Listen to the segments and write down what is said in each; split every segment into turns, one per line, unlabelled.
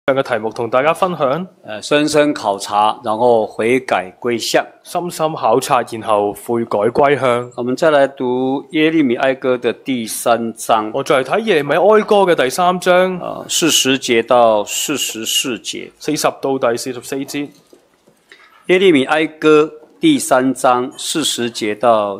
兩個題目同大家分享，
深深考察，然後悔改歸向。
深深考察，然後悔改歸向。
我們再來讀耶利米哀歌的第3章。
我再嚟睇耶利米哀歌嘅第3章
，40節到44節
，40到第44節。
耶利米哀歌第3章40節到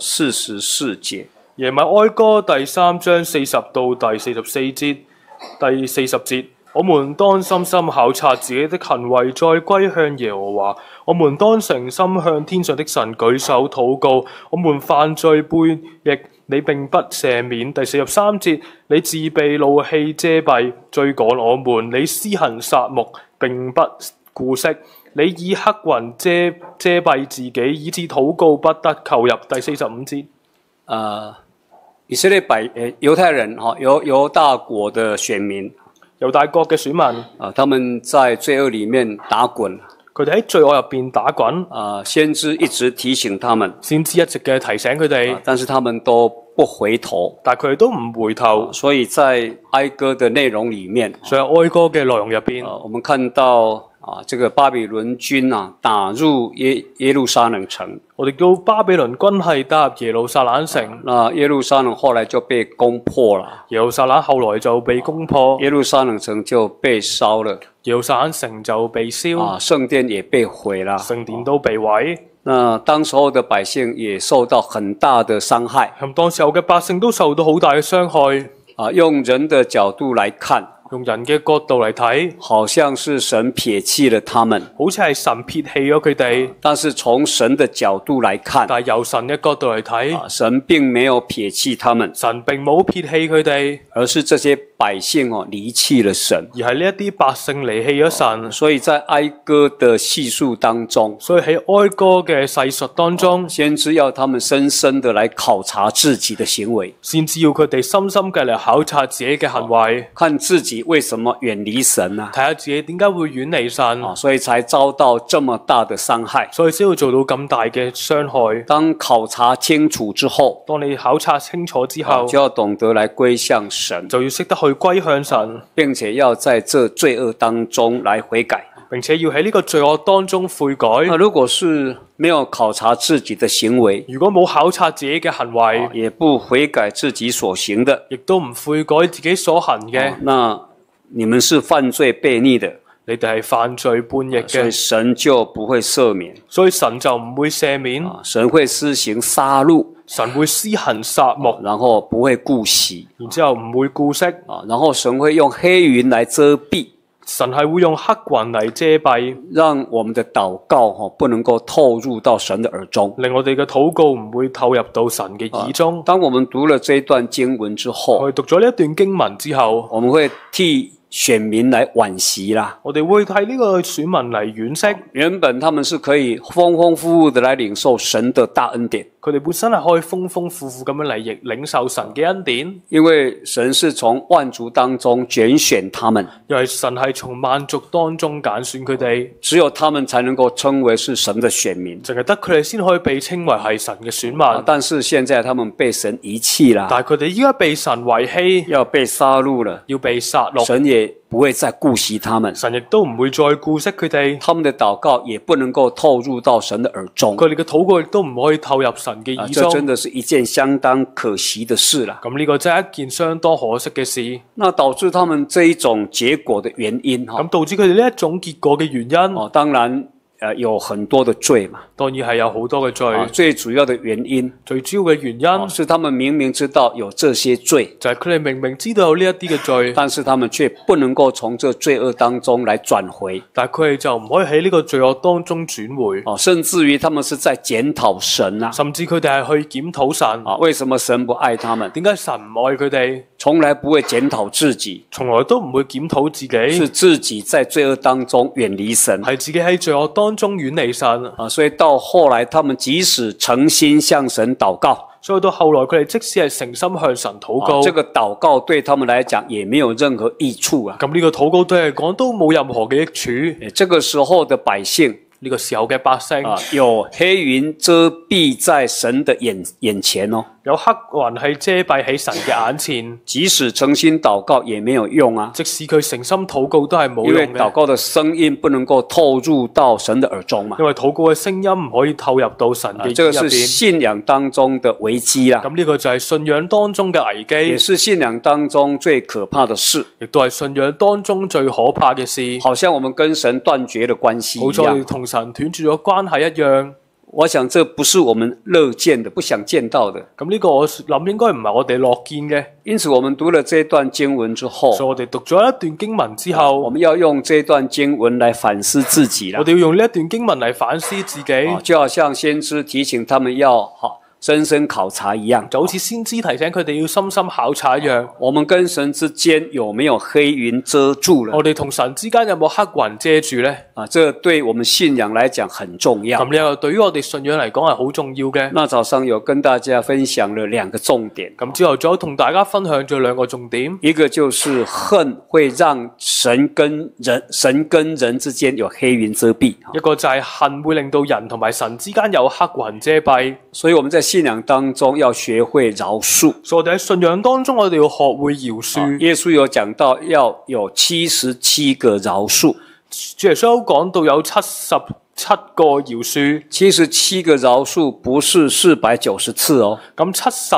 44節。
耶利米哀歌第3章40到第44節，第40節。我們當深深考察自己的行為，再歸向耶和華。我們當誠心向天上的神舉手禱告。我們犯罪背逆，你並不赦免。第43節，你自被怒氣遮蔽，追趕我們。你施行殺戮，並不顧惜。你以黑雲遮蔽自己，以致禱告不得求入。第45節。
以色列猶太人猶大國的選民。
猶大國嘅選民，
他們在罪惡裡面打滾，
佢哋喺罪惡入邊打滾。
先知一直提醒他們，
先知一直嘅提醒佢哋，
但是他們都不回頭，
但係佢哋都唔回頭。
所以在哀歌的內容裡面，
所以哀歌嘅內容入邊，
我們看到這個巴比倫軍打入耶路撒冷城。
我哋叫巴比倫軍係打入耶路撒冷城。
那耶路撒冷後來就被攻破了。
耶路撒冷後來就被攻破。
耶路撒冷城就被燒了。
耶路撒冷城就被燒。
聖殿也被毀了。
聖殿都被毀。
那當時候的百姓也受到很大的傷害。
咁當時候嘅百姓都受到好大嘅傷害。
用人的角度來看。
用人嘅角度嚟睇，
好像是神撇棄了他們，
好似係神撇棄咗佢哋。
但是從神的角度來看，
但係由神嘅角度嚟睇，
神並沒有撇棄他們，
神並冇撇棄佢哋，
而是這些百姓離棄了神，
而係呢一啲百姓離棄咗神。
所以在哀歌的敘述當中，
所以喺哀歌嘅細述當中，
先知要他們深深的來考察自己的行為，
先知要佢哋深深嘅嚟考察自己嘅行為，
看自己為什麼遠離神啊？
睇下自己點解會遠離神，
所以才遭到這麼大的傷害，
所以先會做到咁大嘅傷害。
當考察清楚之後，
當你考察清楚之後，
就要懂得來歸向神，
就要識得去歸向神，
並且要在這罪惡當中來悔改，
並且要喺呢個罪惡當中悔改。
如果是沒有考察自己的行為，
如果冇考察自己嘅行為，
也不悔改自己所行的，
亦都唔悔改自己所行嘅，
那你們是犯罪悖逆的，
你哋係犯罪叛逆嘅，
所以神就不會赦免，
所以神就唔會赦免，
神會施行殺戮，
神會施行殺戮，
然後不會顧惜，
然之後唔會顧惜，
然後神會用黑雲來遮蔽，
神係會用黑雲嚟遮蔽，
讓我們的禱告不能夠透入到神的耳中，
令我哋嘅禱告唔會透入到神嘅耳中。
當我們讀了這一段經文之後，
我哋讀咗呢一段經文之後，
我們會替選民來惋惜啦，
我哋會替呢個選民嚟惋惜。
原本他們是可以豐豐富富的來領受神的大恩典，
佢哋本身係可以豐豐富富咁樣嚟領受神嘅恩典，
因為神是從萬族當中揀選他們，
因為神係從萬族當中揀選佢哋，
只有他們才能夠稱為是神的選民，
淨係得佢哋先可以被稱為係神嘅選民。
但是現在他們被神遺棄啦，
但係佢哋依家被神遺棄，
要被殺戮了，
要被殺戮，
神也不會再顧惜他們，
神亦都唔會再顧惜佢哋，
他們的禱告也不能夠透入到神的耳中，
佢哋嘅禱告亦都唔可以透入神嘅耳中。
這真的是一件相當可惜的事啦。
咁呢個真係一件相當可惜嘅事。
那導致他們這一種結果的原因，
咁導致佢哋呢一種結果嘅原因，
當然有很多的罪嘛，
當然係有好多嘅罪。
最主要的原因，
最主要嘅原因
是他們明明知道有這些罪，
就係佢哋明明知道有呢一啲嘅罪，
但是他們卻不能夠從這罪惡當中來轉回，
但係佢哋就唔可以喺呢個罪惡當中轉回，
甚至於他們是在檢討神啊，
甚至佢哋係去檢討神，
為什麼神不愛他們？
點解神唔愛佢哋？
從來不會檢討自己，
從來都唔會檢討自己，
是自己在罪惡當中遠離神，
係自己喺罪惡當中遠離神。
所以到後來，他們即使誠心向神禱告，
所以到後來佢哋即使係誠心向神禱告，
這個禱告對他們來講也沒有任何益處啊。
咁呢個禱告對嚟講都冇任何嘅益處。
這個時候的百姓，
呢個時候嘅百姓
有黑雲遮蔽在神的眼前哦。
有黑雲係遮蔽喺神嘅眼前，
即使誠心禱告也沒有用啊，
即使佢誠心禱告都係冇
因為
用嘅，
禱告的聲音不能夠透入到神的耳中嘛。
因為禱告嘅聲音唔可以透入到神嘅
這個是
耳入邊。
信仰當中的危機啦，
咁呢個就係信仰當中嘅危
也
機，
是信仰當中最可怕的事。
亦都係信仰當中最可怕嘅事。
好像我們跟神斷絕了關係一
好似我哋
樣。
同神斷絕咗關係一樣。
我想這不是我們樂見的，不想見到的。
咁呢個我諗應該唔係我哋樂見嘅。
因此，我們讀了這段經文之後，
所以我哋讀咗一段經文之後，
我們要用這段經文來反思自己啦
我。哋要用呢一段經文嚟反思自己，
就好像先知提醒他們要深深考察一樣，
就好似先知提醒佢哋要深深考察一樣。
我們跟神之間有沒有黑雲遮住了？
我哋同神之間有冇黑雲遮住呢？
這對我們信仰來講很重要。
咁呢個對於我哋信仰嚟講係好重要嘅。
那早上有跟大家分享了兩個重點，
咁之後再同大家分享咗兩個重點，
一個就是恨會讓神跟人之間有黑雲遮蔽，
一個就係恨會令到人同埋神之間有黑雲遮蔽。
所以我們在信仰當中要學會饒恕。
所以我哋喺信仰當中，我哋要學會饒恕。
耶穌有講到要有77個饒恕，
主耶穌講到有77個饒恕，
77個饒恕不是490次哦。
咁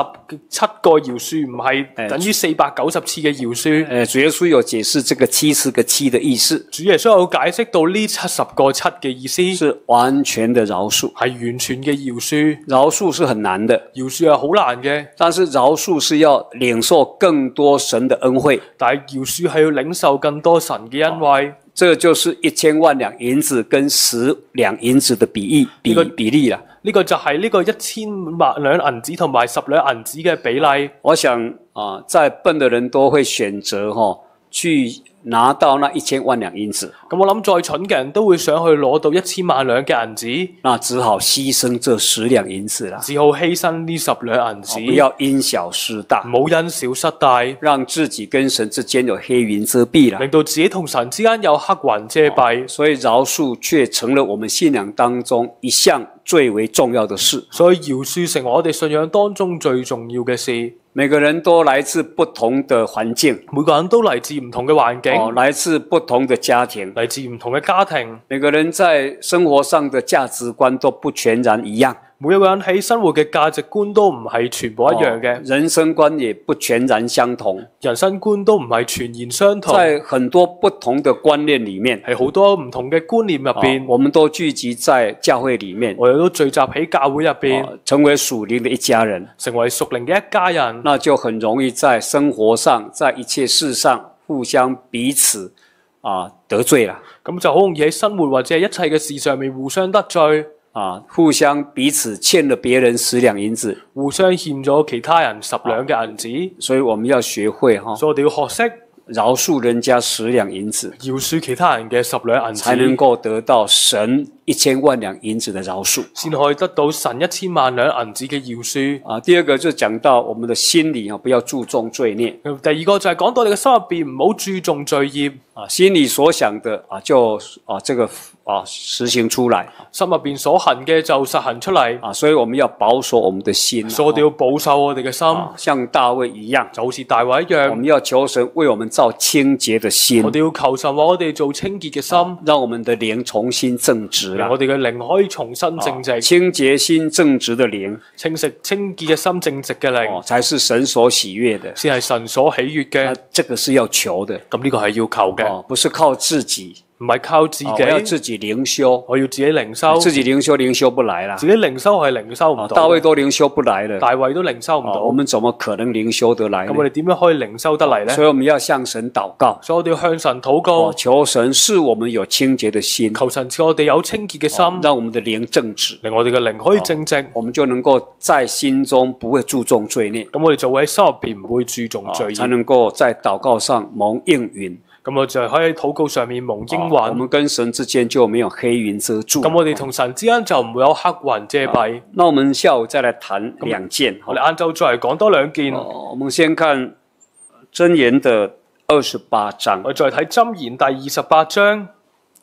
77個饒恕唔係等於490次嘅饒恕。
主耶穌有解釋這個70個7的意思，
主耶穌有解釋到呢70個7嘅意思，
是完全的饒恕。
係完全嘅饒恕。
饒恕是很難的，
饒恕係好難嘅，
但是饒恕是要領受更多神的恩惠。
但係饒恕係要領受更多神嘅恩惠。
這就是1000萬兩銀子跟10兩銀子的比例啦。
呢個就係呢個1000萬兩銀子同埋10兩銀子嘅比例。
我想再笨的人都會選擇去拿到那1000萬兩銀子，
咁我諗再蠢嘅人都會想去攞到1000萬兩嘅銀子，
那只好犧牲這10兩銀子啦，
只好犧牲呢10兩銀子，
不要因小失大，
唔好因小失大，
讓自己跟神之間有黑雲遮蔽啦。
令到自己同神之間有黑雲遮蔽。
所以饒恕卻成了我們信仰當中一項最為重要的事。
所以饒恕成為我哋信仰當中最重要嘅事。
每個人都來自不同的環境，
每個人都嚟自唔同嘅環境，
來自不同的家庭，
嚟自唔同嘅家庭。
每個人在生活上的價值觀都不全然一樣，
每一個人喺生活嘅價值觀都唔係全部一樣嘅，
人生觀也不全然相同，
人生觀都唔係全然相同。
在很多不同的觀念裏面，
係好多唔同嘅觀念入邊，
我們都聚集在教會裏面，
我哋都聚集喺教會入邊，
成為屬靈的一家人，
成為屬靈嘅一家人，
那就很容易在生活上，在一切事上互相彼此得罪啦。
咁就好容易喺生活或者係一切嘅事上面互相得罪，
互相彼此欠了別人10兩銀子，
互相欠咗其他人10兩嘅銀子，
所以我們要學會
所以我哋要學識
饒恕人家10兩銀子，
饒恕其他人嘅10兩銀子，
才能夠得到神1000萬兩銀子的饒恕，
先可以得到神1000萬兩銀子嘅饒恕。
第二個就講到我們的心裏不要注重罪孽。
第二個就係講到你嘅心入邊唔好注重罪孽，
心裏所想的就這個實行出來，
心入邊所行嘅就實行出嚟。
所以我們要保守我們的心，
所以我哋要保守我哋嘅心，
像大衛一樣，
就好似大衛一樣，
我們要求神為我們造清潔的心，
我哋要求神為我哋做清潔嘅心，
讓我們的靈重新正直啦。
我哋嘅靈可以重新正直，
清潔心正直的靈，
清潔嘅心正直嘅靈，
才是神所喜悅的，
先係神所喜悅嘅。
這個是要求的，
咁呢個係要求嘅，
不是靠自己。
唔係靠自己，
我要自己靈修，
我要自己靈修，
自己靈修不來啦，
自己靈修係靈修唔到，
大衛都靈修不來了，
大衛都靈修唔到，
我們怎麼可能靈修得來呢？
咁我哋點樣可以靈修得嚟呢？
所以我們要向神禱告，
所以我哋要向神禱告，
求神賜我們有清潔的心，
求神賜我哋有清潔嘅心，
讓我們的靈正直，
令我哋嘅靈可以正直，
我們就能夠在心中不會注重罪孽，
咁我哋就會喺心入邊唔會注重罪孽，
才能夠在禱告上蒙應允。
咁我就可以喺禱告上面蒙應允。
我們跟神之間就沒有黑雲遮住。
咁我哋同神之間就唔會有黑雲遮蔽。
那我們下午再來談兩件。
我哋晏晝再嚟講多兩件。
我們先看箴言的28章。
我再睇箴言第28章。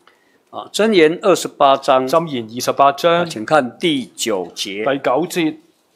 啊，箴言28章，
箴言28章
請看第9節。
第9節，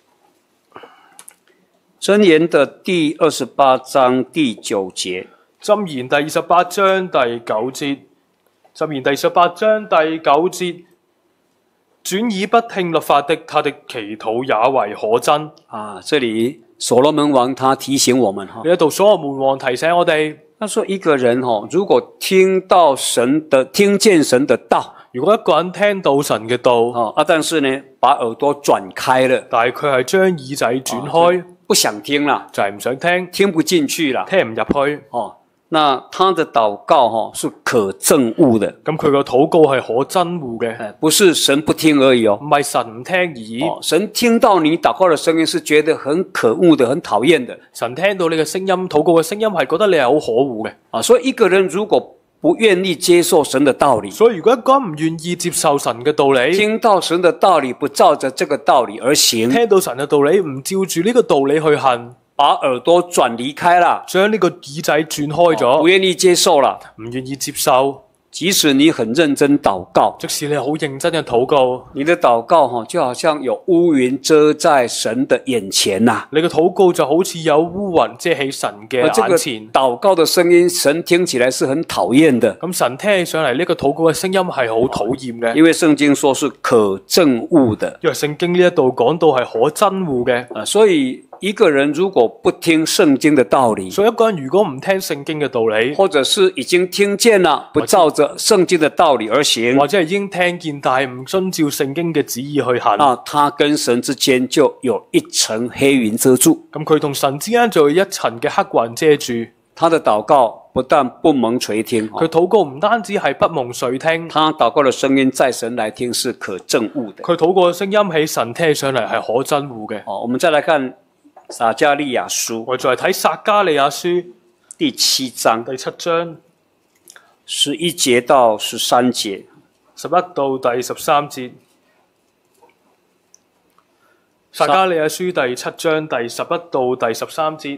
箴言的第28章第9節。
箴言第28章第9節，箴言第28章第9節，轉耳不聽律法的，他的祈禱也為可憎。
啊，這裡所羅門王他提醒我們哈，
呢一度所羅門王提醒我哋，
他說一個人哈，如果聽見神的道，
如果一個人聽到神嘅道，
但是呢，把耳朵轉開了，
但係佢係將耳仔轉開，
不想聽啦，
就係唔想聽，
聽不進去啦，
聽唔入去。
那他的禱告是可憎惡的。
咁佢個禱告係可憎惡嘅，
不是神不聽而已哦，
唔係神唔聽而已。
神聽到你禱告的聲音是覺得很可惡的、很討厭的。
神聽到你嘅聲音、禱告嘅聲音係覺得你係好可惡嘅。
所以一個人如果不願意接受神的道理，
所以如果一個人唔願意接受神嘅道理，
聽到神的道理不照着這個道理而行，
聽到神嘅道理唔照住呢個道理去行，
把耳朵轉離開了，
將呢個耳仔轉開咗，
不願意接受了，
唔願意接受。
即使你很認真禱告，
即使你好認真嘅禱告，
你的禱告就好像有烏雲遮在神的眼前呐。
你嘅禱告就好似有烏雲遮起神嘅眼前。
禱告的聲音，神聽起來是很討厭的。
咁神聽起上嚟呢個禱告嘅聲音係好討厭嘅，
因為聖經說是可憎惡的。
因為聖經呢一度講到係可憎惡嘅。
所以一個人如果不聽聖經的道理，
所以一個人如果唔聽聖經嘅道理，
或者是已經聽見了，不照着聖經的道理而行，
或者係已經聽見但係唔遵照聖經嘅旨意去行，
他跟神之間就有一層黑雲遮住。
咁佢同神之間就有一層嘅黑雲遮住。
他的禱告不但不蒙垂聽，
佢禱告唔單止係不蒙垂聽，
他禱告的聲音在神來聽是可憎惡的。
佢禱告嘅聲音喺神聽上嚟係可憎惡嘅。
我們再來看撒迦利亞書，
我再嚟睇撒迦利亞書
第7章
第7章
11節到13節
，11到第13節。撒迦利亞書第7章第11到第13節。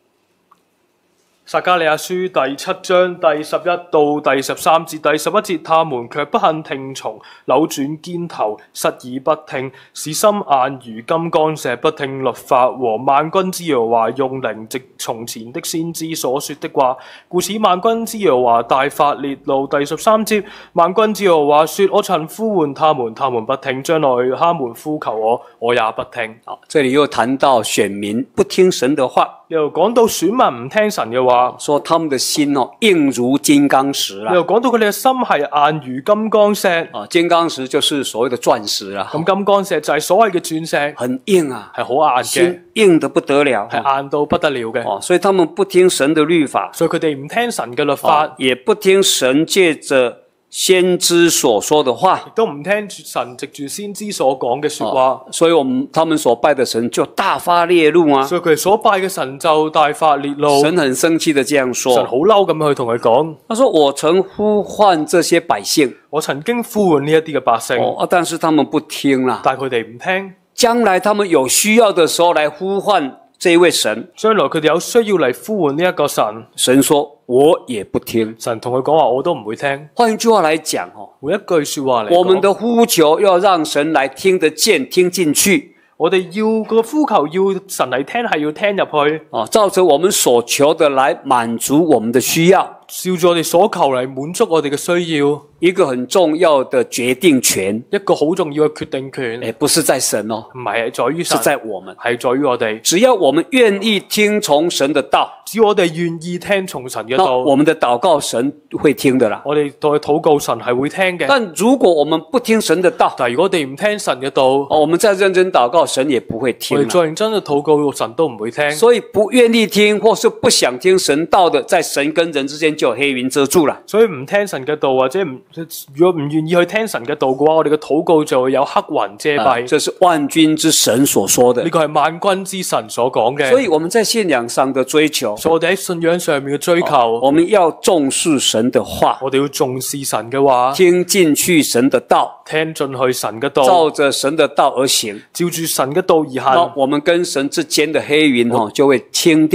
撒迦利亞書第7章第11到第13節，第11節，他們卻不肯聽從，扭轉肩頭，失耳不聽，使心硬如金剛石，不聽律法和萬軍之耶和華用靈藉從前的先知所說的話，故此萬軍之耶和華大發烈怒。第13節，萬軍之耶和華說：我曾呼喚他們，他們不聽；將來他們呼求我，我也不聽。
這裡又談到選民不聽神的話，
又講到選民唔聽神嘅話，
說他們的心硬如金剛石啦。
又講到佢哋嘅心係硬如金剛石。
金剛石就是所謂的鑽石啦。
咁金剛石就係所謂嘅鑽石，
很硬啊，
係好硬嘅，
硬得不得了，
係硬到不得了嘅。
所以他們不聽神的律法，
所以佢哋唔聽神嘅律法，
也不聽神借着先知所說的話，
亦都唔聽神藉住先知所講嘅說話，
所以他們所拜的神就大發烈怒啊！
所以佢哋所拜嘅神就大發烈怒。
神很生氣的這樣說，
神好嬲咁去同佢講，
他說：我曾呼喚這些百姓，
我曾經呼喚呢一啲嘅百姓，
但是他們不聽啦，
但係佢哋唔聽。
將來他們有需要的時候來呼喚這一位神，
將來佢哋有需要嚟呼喚呢一個神，
神說我也不聽。
神同佢講話，我都唔會聽。
換句話來講，
每一句說話嚟講，
我們的呼求要讓神來聽得見、聽進去。
我哋要個呼求要神嚟聽，係要聽入去，
照着我們所求的來滿足我們的需要，
照住我哋所求嚟滿足我哋嘅需要。
一個很重要的決定權，
一個好重要嘅決定權，
不是在神哦，
唔係在於神，
是在我們，
係在於我哋。
只要我們願意聽從神的道，
只要我哋願意聽從神嘅道，
我們的禱告神會聽的啦。
我哋對禱告神係會聽嘅。
但如果我們不聽神的道，
但如果我哋唔聽神嘅道，
我們再認真禱告，神也不會聽。
我哋再認真嘅禱告，神都唔會聽。
所以不願意聽或是不想聽神道的，在神跟人之間就有黑雲遮住了。
所以唔聽神嘅道，或者如果唔願意去聽神嘅道嘅話，我哋嘅禱告就會有黑雲遮蔽。
這是萬軍之神所說的，
呢個係萬軍之神所講嘅。
所以我們在信仰上的追求，
所以我哋喺信仰上面嘅追求，
我們要重視神的話，
我哋要重視神嘅話，
聽進去神的道，
聽進去神嘅道，
照着神的道而行，
照住神嘅道而行。
我們跟神之間的黑雲就會清掉。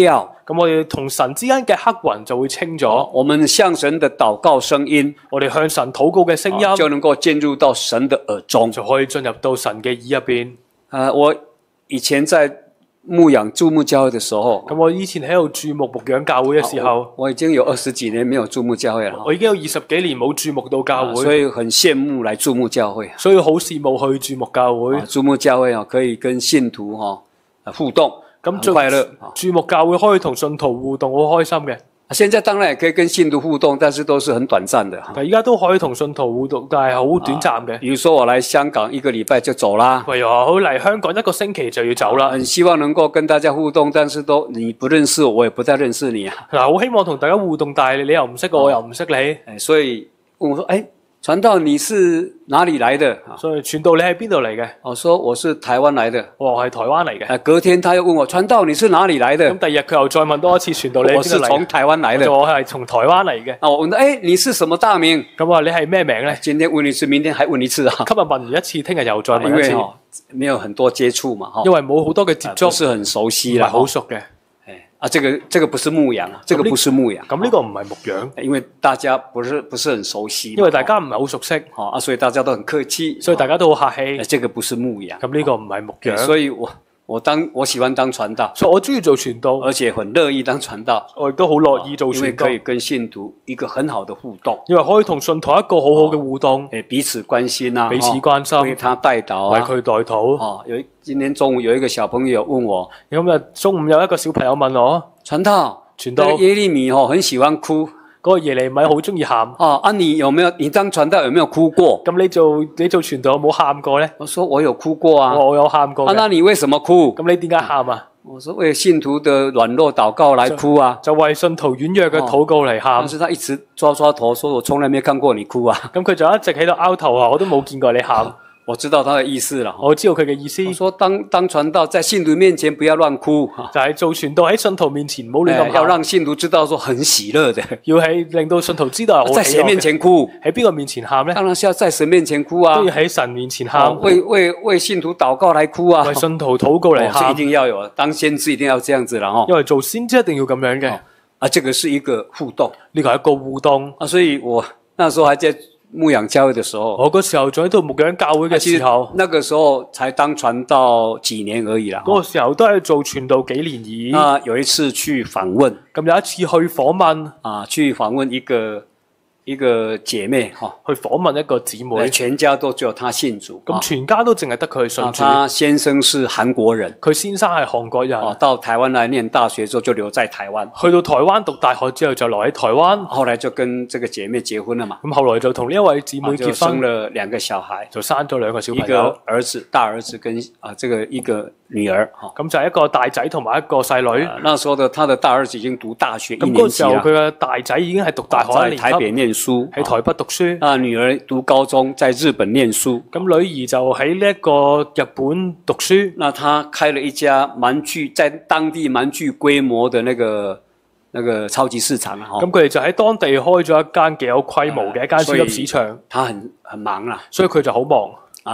咁我哋同神之間嘅黑雲就會清咗，
我們向神的禱告聲音
我哋向神禱告嘅聲音
就能夠進入到神的耳中。
就可以進入到神嘅耳入邊。
我以前在牧養注目教會的時候，
咁我以前喺度注目牧養教會嘅時候，
我已經有20幾年沒有注目教會了，
我已經有20幾年冇注目到教會，
所以很羨慕來注目教會。
所以好羨慕去注目教會。
注目教會可以跟信徒互動，
咁
很快樂。
注目教會可以同信徒互動，好開心嘅。
現在當然也可以跟信徒互動，但是都是很短暫的。
但而家都可以同信徒互動，但係好短暫嘅。
比如說我來香港1個禮拜就走啦，
譬如話好嚟香港1個星期就要走啦。
很希望能夠跟大家互動，但是都你不認識我，我也不太認識你啊。
嗱，好希望同大家互動，但係你又唔識我，我又唔識你。
所以問我說：傳道你是哪裡來的？
所以傳道你係邊度嚟嘅？
我說我是台灣來的。
我係台灣嚟嘅。
隔天他又問我：傳道你是哪裡來的？
咁第二日佢又再問多一次傳道你係邊度嚟？
我是從台灣來的。
我係從台灣嚟嘅。
我問他：你是什麼大名？
咁我話你係咩名咧？
今天問一次，明天還問一次啊。
今日問完一次，聽日又再問一次。
因為沒有很多接觸嘛，
因為冇好多嘅接觸，
不是很熟悉啦，
好熟嘅。
這個不是牧養，這個不是牧養。
咁呢個唔係牧養，
因為大家不是很熟悉，
因為大家唔係好熟悉，
所以大家都很客氣，
所以大家都好客氣。
這個不是牧養，
咁呢個唔係牧養。
所以我喜歡當傳道，
所以我中意做傳道，
而且很樂意當傳道。
我亦都好樂意做傳道，
因為可以跟信徒一個很好的互動，
因為可以同信徒一個好好嘅互動，
彼此關心啊，
彼此關心，
為他代禱啊，
為佢代禱。
今天中午有一個小朋友問我，
今日中午有一個小朋友問我，
傳道，耶利米很喜歡哭。
嗰個耶利米好中意喊。
你當傳道有沒有哭過？
咁你做傳道有冇喊過咧？
我說我有哭過啊。
我有喊過。
那你為什麼哭？
咁你點解喊啊？
我說為信徒的軟弱禱告來哭啊。
就為信徒軟弱嘅禱告嚟喊。
但是他一直抓頭，說我從來沒看過你哭啊。
咁佢就一直喺度拗頭啊，我都冇見過你喊。
我知道他的意思了，
我知道佢嘅意思。
我說當傳道在信徒面前不要亂哭，
就係做傳道喺信徒面前唔好亂咁喊，
要讓信徒知道說很喜樂的，
要係令到信徒知道係好喜樂嘅。
在誰面前哭？
喺邊個面前喊咧？
當然是要在神面前哭啊，
都要喺神面前喊，
為信徒禱告來哭啊，
為信徒禱告嚟喊，
一定要有，當先知一定要這樣子啦，
因為做先知一定要咁樣嘅。
這個是一個互動，
呢個係一個互動
所以我那時候還在牧養教會的時候，
我嗰時候仲喺度牧養教會嘅時候，
那個時候才當傳道幾年而已啦。
嗰個時候都係做傳道幾年而已。
有一次去訪問，
咁有一次去訪問，
去訪問一個姐妹，
去訪問一個姊妹，
全家都只有她信主，
咁全家都淨係得佢信主。
她先生是韓國人，
佢先生係韓國人，
到台灣來念大學之後就留在台灣，
去到台灣讀大學之後就留喺台灣，
後來就跟這個姐妹結婚了嘛。
咁後來就同呢一位姊妹結婚，
生了2個小孩，
就生咗2個小朋友，
一個兒子，大兒子跟一個女兒，
咁就係一個大仔同埋一個細女。
那時候他的大兒子已經讀大學1年級啦，
咁嗰時候佢嘅大仔已經係讀大學1年級，
在台北念書，
喺台北讀書。
女兒讀高中，在日本念書。
咁女兒就喺呢一個日本讀書。
那他開了一家在當地蠻具規模的那個超級市場啊。
咁佢哋就喺當地開咗一間幾有規模嘅一間超級市場。
他很忙啦，
所以佢就好忙。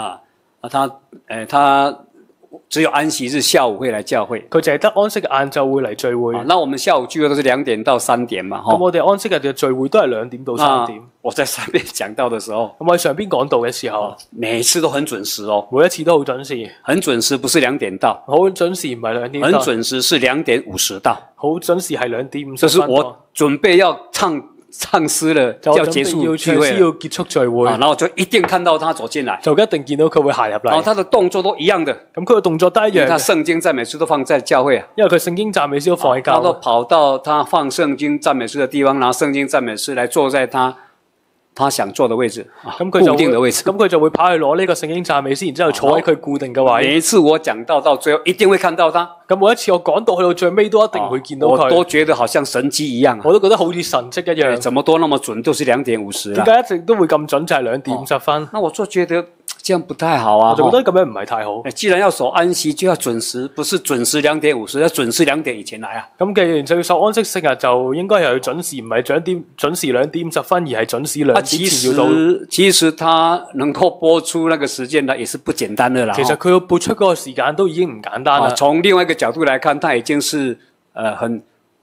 他只有安息日下午會來教會，
佢淨係得安息日晏晝會嚟聚會。
那我們下午聚會都是2點到3點嘛。
咁我哋安息日嘅聚會都係2點到3點。
我在上面講道的時候，
咁我喺上邊講道嘅時候，
每次都很準時哦，
每一次都好準時。
很準時，不是2點到，
好準時唔係2點到，
很準時是2點50到，
好準時係2點50。
就是我準備要唱詩了，就要結束聚會，
要結束聚會，
然後就一定看到他走進來，
就一定見到佢會行入嚟。
然後他的動作都一樣的，
咁佢嘅動作都一樣。
他聖經讚美詩都放在教會，
因為佢聖經讚美詩都放喺教會。
他都跑到他放聖經讚美詩的地方，拿聖經讚美詩來坐在他想坐的位置，固定的位置。
咁佢就會跑去攞呢個聖經讚美詩，然之後坐喺佢固定嘅位。
每一次我講到最後，一定會看到他。
咁每一次我講到去到最尾，都一定會見到佢。
我都覺得好像神蹟一樣，
我都覺得好似神蹟一樣。
怎麼都那麼準，都是2點50。
點解一直都會咁準？就係2點50分。
那我就覺得這樣不太好啊。
我就覺得咁樣唔係太好。
既然要守安息，就要準時，不是準時2點50，要準時2點以前來啊。
咁既然就要守安息聖日，就應該係要準時，唔係準時2點50分，而係準時2點前要到。
其實他能夠播出那個時間呢，也是不簡單的啦。
其實佢要播出嗰個時間都已經唔簡單啦。
從另外一個角度來看，他已經是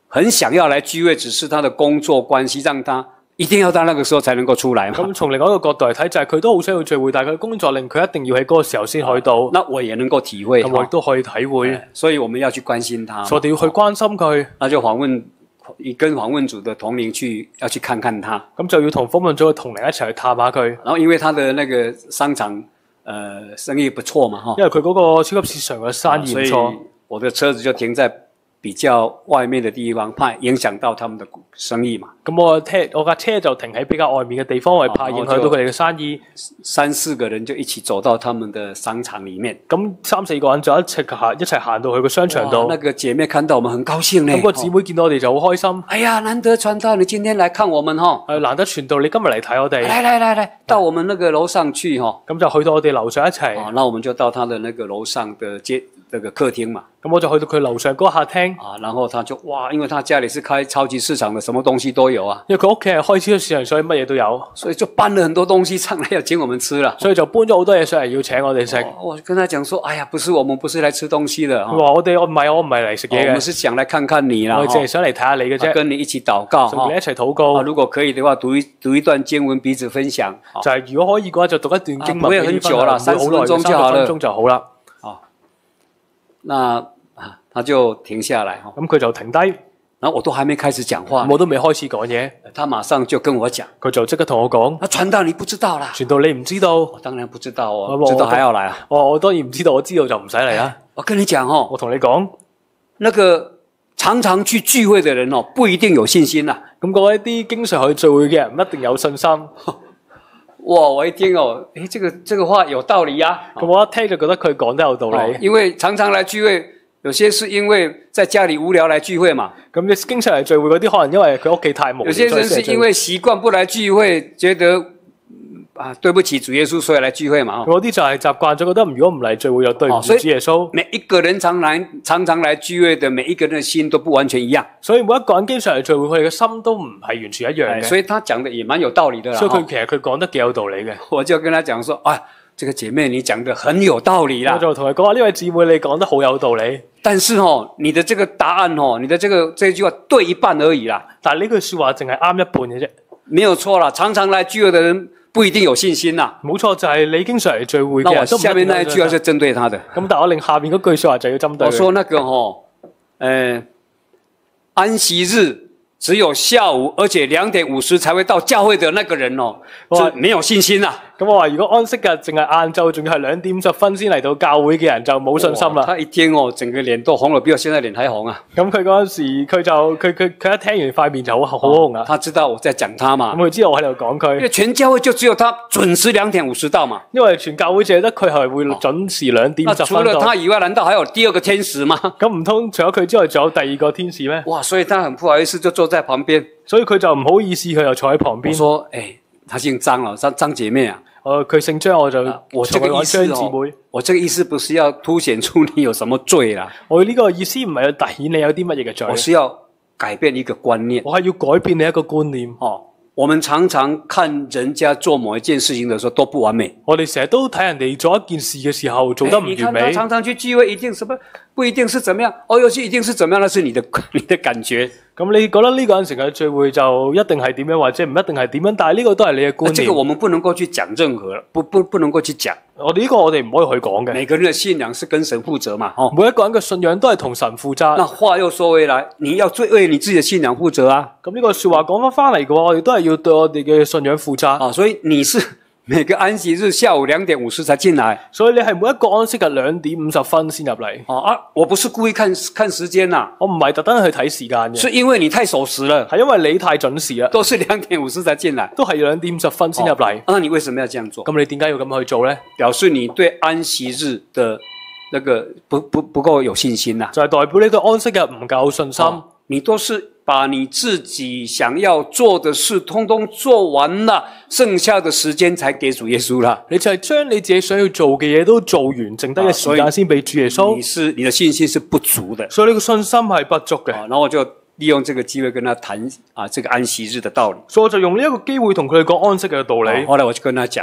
很想要來聚會，只是他的工作關係讓他一定要到那個時候才能夠出來嘛。
咁從另外一個角度嚟睇，就係佢都好想要聚會，但係佢工作令佢一定要喺嗰個時候先去到。
那我也能夠體會，
咁我亦都可以體會，
所以我們要去關心他，
所以我哋要去關心佢。
那就跟訪問組的同齡要去看看他。
咁就要同訪問組嘅同齡一齊去探下佢。
然後因為他的那個商場生意不錯嘛，
因為佢嗰個超級市場嘅生意唔錯，
所以我的車子就停在比較外面的地方，怕影響到他們的生意嘛。
咁我架車就停喺比較外面嘅地方，為怕影響到佢哋嘅生意。
3-4個人就一起走到他們的商場裡面。
咁3-4個人就一齊行到去個商場度。
那個姐妹看到我們很高興呢。
咁個姊妹見到我哋就好開心。
哎呀，難得傳道，你今天來看我們嗬。
難得傳道，你今日嚟睇我哋。
來，到我們那個樓上去嗬。
咁就去到我哋樓上一齊。
那我們就到他的那個樓上的那個客廳嘛。
咁我就去到佢樓上嗰個客廳。
然後他就哇，因為他家裡是開超級市場的，什麼東西都有啊。
因為佢屋企係開超級市場，所以乜嘢都有。
所以就搬了很多東西上來要請我們吃了。
所以就搬咗好多嘢上嚟要請我哋食。
我跟他講說，哎呀，我們不是來吃東西的。
佢話我唔係嚟食嘢嘅。
我們是想來看看你啦。
我淨係想嚟睇下你嘅啫。
跟你一起禱告。
同你一齊禱告。
如果可以的話，讀一段經文彼此分享。
就係如果可以嘅話，就讀一段經文。
不會很久啦，30分鐘
就好啦。
那他就停下來。
咁佢就停低。
然後我都還沒開始講話，
我都未開始講嘢，
他馬上就跟我講，
佢就即刻同我講：
傳道你不知道啦，
傳道你唔知道，
我當然不知道哦，知道還要來啊，
我當然唔知道，我知道就唔使嚟啦。
我跟你講哦，
我同你講，
那個常常去聚會的人哦，不一定有信心啦。
咁嗰一啲經常去聚會嘅人唔一定有信心。
哇！我一聽哦，這個話有道理啊。
咁我一聽就覺得佢講得有道理，
因為常常來聚會。有些是因為在家裡無聊來聚會嘛，
咁你經常嚟聚會嗰啲，可能因為佢屋企太無聊。
有些人是因為習慣不來聚會，覺得對不起主耶穌，所以來聚會嘛。
嗰啲就係習慣咗，覺得如果唔嚟聚會就對唔住主耶穌。
每一個人常常來聚會的每一個人的心都不完全一樣，
所以每一個人經常嚟聚會，佢哋嘅心都唔係完全一樣嘅。
所以他講的也蠻有道理的啦。
所以其實佢講得幾有道理嘅。
我就跟他講說，這個姐妹你講得很有道理啦。
我就同佢講話，呢位姊妹你講得好有道理。
但是你的這個答案你的這句話對一半而已啦。
但係呢句說話淨係啱一半嘅啫。
沒有錯啦，常常來聚會的人不一定有信心啦。
冇錯，就係你經常嚟聚會嘅人。
那我下面那一句話是針對他的。
咁但係我令下面嗰句說話就要針對。
我說那個安息日只有下午，而且2:50才會到教會的那個人是沒有信心啦。
咁我話如果安息日淨係晏晝，仲要係2:50先嚟到教會嘅人就冇信心啦。
他一聽整個臉都紅了，比我現在臉還紅啊。
咁佢嗰陣時佢一聽完塊面就好紅啊。
他知道我在講他嘛。
咁佢知道我喺度講佢。因
為全教會就只有他準時2:50到嘛。
因為全教會淨係得佢係會準時2:50到。
除了他以外，難道還有第二個天使嗎？
咁唔通除咗佢之外，仲有第二個天使咩？
哇！所以他很不好意思，就坐在旁邊。
所以佢就唔好意思，佢又坐喺旁邊。
我說：他姓張了，張姐妹啊。
佢姓張，我就
我這個意思我這個意思不是要凸顯出你有什麼罪啦。
我呢個意思唔係要凸顯你有啲乜嘢嘅罪。
我是要改變一個觀念。
我係要改變你一個觀念。
我們常常看人家做某一件事情的時候都不完美。
我哋成日都睇人哋做一件事嘅時候做得唔完美。
你看他常常去聚會，一定什麼不一定是怎麼樣，有些一定是怎麼樣，那是你的感覺。
咁你覺得呢個人成日聚會就一定係點樣，或者唔一定係點樣？但係呢個都係你嘅觀念。
這個我們不能夠去講任何，不能夠去講。
我哋呢個我哋唔可以去講嘅。
每個人的信仰是跟神負責嘛，
每一個人嘅信仰都係同神負責。
那話又說回來，你要為你自己的信仰負責啊。
咁呢個說話講翻嚟嘅話，我哋都係要對我哋嘅信仰負責。
所以你是每個安息日下午2:50才進來，
所以你係每一個安息日2:50先入嚟。
我不是故意看時間啦，
我唔係特登去睇時間嘅，
是因為你太守時了，
係因為你太準時啦，
都是2:50才進來，
都係2:50先入嚟。
那你為什麼要這樣做？
咁你點解要咁去做呢？
表示你對安息日的那個不夠有信心啦，
就係代表你對安息日唔夠信心。
你都是把你自己想要做的事通通做完了，剩下的時間才給主耶穌啦。
你就係將你自己想要做嘅嘢都做完，剩低嘅時間先俾主耶穌。
你的信心是不足的，
所以你嘅信心係不足嘅。
然後我就利用這個機會跟他談這個安息日的道理。
所以我就用呢一個機會同佢哋講安息日嘅道理。
後來我就跟他講。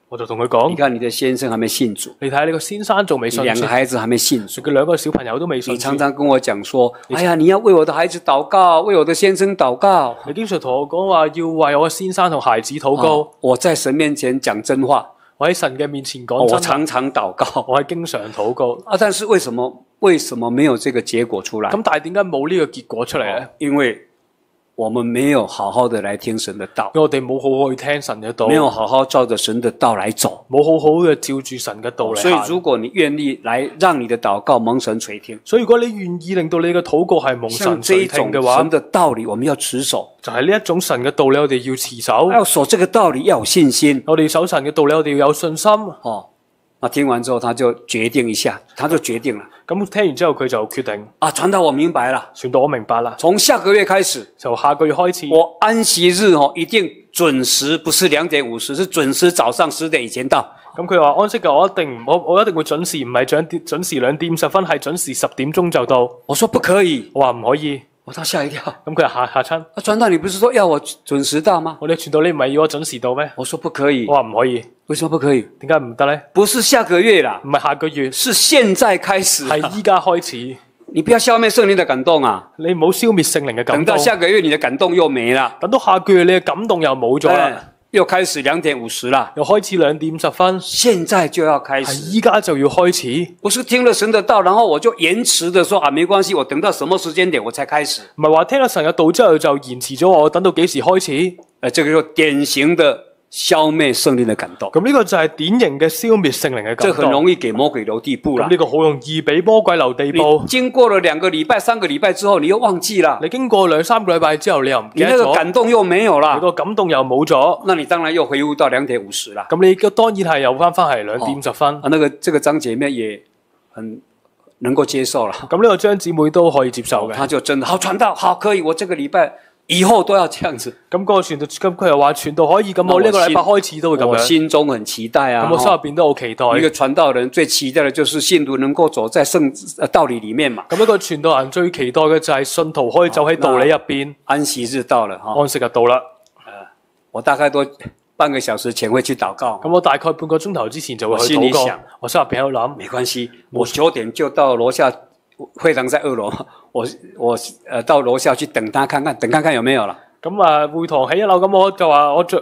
我就同佢講：
你看你的先生還沒信主，
你睇下你個先生仲未
你
信主，
兩個孩子還沒信主。
佢兩個小朋友都未信
你
主。
常常跟我講說：哎呀，你要為我的孩子禱告，為我的先生禱告。
你經常同我講話要為我嘅先生同孩子禱告。
我在神面前講真話，
我喺神嘅面前講真話。
我常常禱告，
我係經常禱告。
但是為什麼沒有這個結果出來？
咁但係點解冇呢個結果出嚟咧？
因為我們沒有好好的來聽神的道，
因為我哋冇好好去聽神嘅道，
沒有好好照着神的道來走，
冇好好嘅照住神嘅道嚟行。
所以如果你願意來讓你的禱告蒙神垂聽，
所以如果你願意令到你嘅禱告係蒙神垂聽嘅話，
神的道理我們要持守，
就係呢一種神嘅道理，我哋要持守。
要守這個道理，要有信心。
我哋守神嘅道理，我哋要有信心。
那聽完之後，他就決定一下，他就決定了。
咁聽完之後，佢就決定
傳道我明白了，
傳道我明白啦。
從下個月開始，
就下個月開始，
我安息日一定準時，不是2:50，是準時早上10點以前到。
咁佢話安息日我一定會準時，唔係準時2:50，係準時10點鐘就到。
我說不可以，
我話唔可以。
他嚇一跳。
咁佢嚇親。
傳道你不是說要我準時到嗎？
我哋傳道你唔係要我準時到咩？
我說不可以。
我話唔可以。
為什麼不可以？
點解唔得咧？
不是下個月啦，
唔係下個月，
是現在開始，
係依家開始。
你不要消滅聖靈的感動啊！
你唔好消滅聖靈嘅感動。
等到下個月你的感動又沒啦。
等到下個月你嘅感動又冇咗啦。
又開始2:50啦，
又開始2:50，
現在就要開始，
係依家就要開始。
不是聽了神的道，然後我就延遲的說沒關係，我等到什麼時間點我才開始。
唔係話聽咗神嘅道之後就延遲咗，我等到幾時開始？
這個就典型的消滅聖靈的感動。
咁呢個就係典型嘅消滅聖靈嘅感動。
這很容易給魔鬼留地步啦。
咁呢個好容易俾魔鬼留地步。
經過了2個禮拜、3個禮拜之後，你又忘記啦。
你經過2-3個禮拜之後，你又唔記得咗。
你那個感動又沒有啦。
你個感動又冇咗。
那你當然又回復到2:50啦。
咁你當然係又翻係2:50。
這個張姐妹也很能夠接受啦。
咁呢個張姊妹都可以接受嘅。
她就真的好傳道，好可以，我這個禮拜以後都要這樣子。
咁個傳道，咁佢又話傳道可以咁，我呢個禮拜開始都會咁樣。
我心中很期待啊！
咁我心入邊都好期待。
一個傳道人最期待的就是信徒能夠走在道理裡面嘛。
咁一個傳道人最期待嘅就係信徒可以走喺道理入邊。
安息日到了，
安息日到啦。
我大概都半個小時前會去禱告。
咁我大概半個鐘頭之前就會去禱告。我心入邊喺度諗，
沒關係，我9點就到樓下。會堂在2樓，我到樓下去等他看看有沒有啦。咁
會堂喺1樓，咁我就話我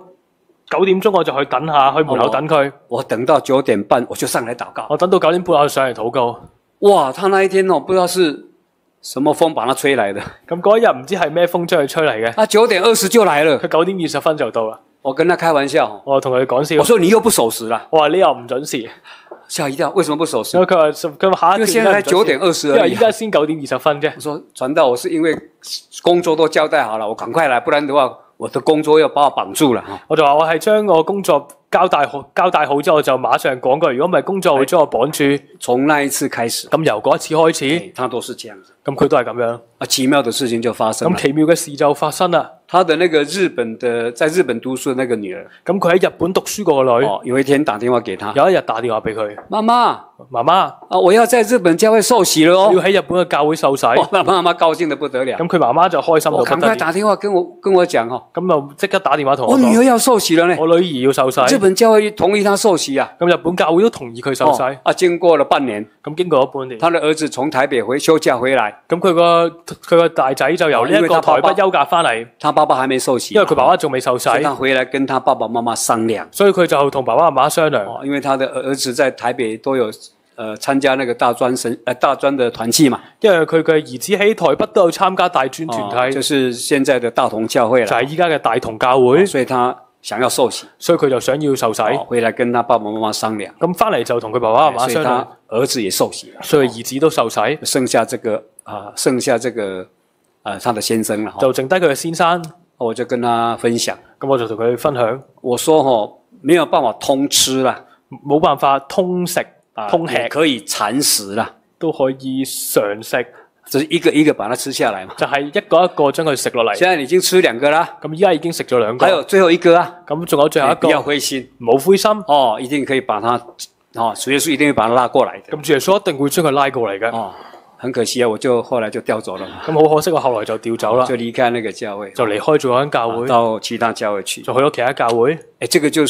9點鐘我就去等下，去門口等佢。
我等到9點半我就上來禱告。
我等到9點半我就上嚟禱告。
哇！他那一天不知道是什麼風把他吹來的。
咁嗰一日唔知係咩風將佢吹嚟嘅。
9點20就來了。
佢9點20分就到啦。
我跟他開玩笑，
我同佢講笑。
我說你又不守時啦。
我話你又唔準時。
嚇一跳，為什麼不守時？
因為佢話下一段
現在才9點20而已。
因為依家先9點20分啫。
我說傳道，我是因為工作都交代好了，我趕快來，不然的話我的工作要把我綁住了。
我就話我係將我工作交代好之後，我就馬上講句，如果唔係工作會將我綁住。
從那一次開始，
咁由嗰一次開始，
他都是這樣子。
咁佢都係咁樣。
奇妙的事情就發生了。
咁奇妙嘅事就發生啦。
他的那個在日本讀書的那個女兒，
咁佢喺日本讀書嗰個女，
有一天打電話給他，
有一日打電話俾佢，媽媽，
我要在日本教會受洗了哦，
要喺日本嘅教會受洗。
媽媽高興得不得了。
咁佢媽媽就開心到不得了。
趕快打電話跟我講，
咁就即刻打電話同我講，
我女兒要受洗了呢，
我女兒要受洗。
日本教會同意她受洗啊，
咁日本教會都同意佢受洗。
經過了半年，
咁經過咗半年，
他的兒子從台北休假回來，
咁佢個大仔就由呢一個台北休假翻嚟，
他爸爸還沒受洗，
因為佢爸爸仲未受洗，
他回來跟他爸爸媽媽商量，
所以佢就同爸爸媽媽商量，
因為他的兒子在台北都有參加那個大專的團契嘛，
因為佢嘅兒子喺台北都有參加大專團體，
就是現在的大同教會啦，
就係依家嘅大同教會，
所以他想要受洗，
所以佢就想要受洗，
回來跟他爸爸媽媽商量，
咁翻嚟就同佢爸爸媽媽商量，
兒子也受洗了，
所以兒子都受洗，
剩下這個他的先生了，
就剩低佢嘅先生，
我就跟他分享，
咁我就同佢分享，
我說沒有辦法通吃啦，
冇辦法通食通吃，
可以蠶食啦，
都可以嘗食，
就是一個一個把它吃下來嘛，
就係一個一個將佢食落嚟。
現在已經吃2個啦，
咁依家已經食咗2個，
還有最後一個啊，
咁仲有最後一個，
不要灰心，
冇灰心，
一定可以把它，主耶穌一定會把它拉過來的，
咁主耶穌一定會將佢拉過嚟嘅。
很可惜啊，我後來就調走了嘛。
咁好可惜，我後來就調走啦，
就離開那個教會，
就離開咗嗰間教會，
到其他教會去，
就去咗其他教會。
這個就是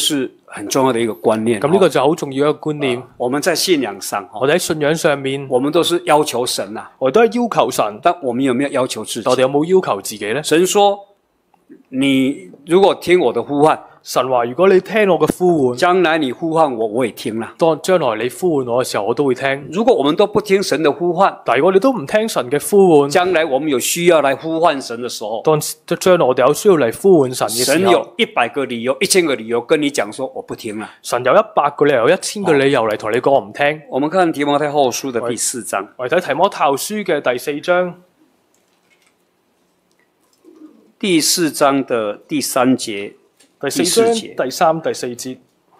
很重要的一個觀念。
咁呢個就好重要一個觀念。
我們在信仰上，
我哋喺信仰上面，
我們都是要求神啊，
我哋都係要求神，
但我們有沒有要求自己？
我哋有冇要求自己呢？
神說：你如果聽我的呼喚，
神話如果你聽我嘅呼喚，
將來你呼喚我，我也聽啦。
當將來你呼喚我嘅時候，我都會聽。
如果我們都不聽神的呼喚，
但係我哋都唔聽神嘅呼喚，
將來我們有需要來呼喚神的時候，
當將來我哋有需要嚟呼喚神嘅時候，
神有100個理由、1000個理由跟你講說我不聽啦。
神有100個理由、1000個理由嚟同你講我唔聽。
我們看提摩太後書的第4章，
我哋睇提摩太後書嘅第4章，
第4章的第3節。
第4章第3、第4節，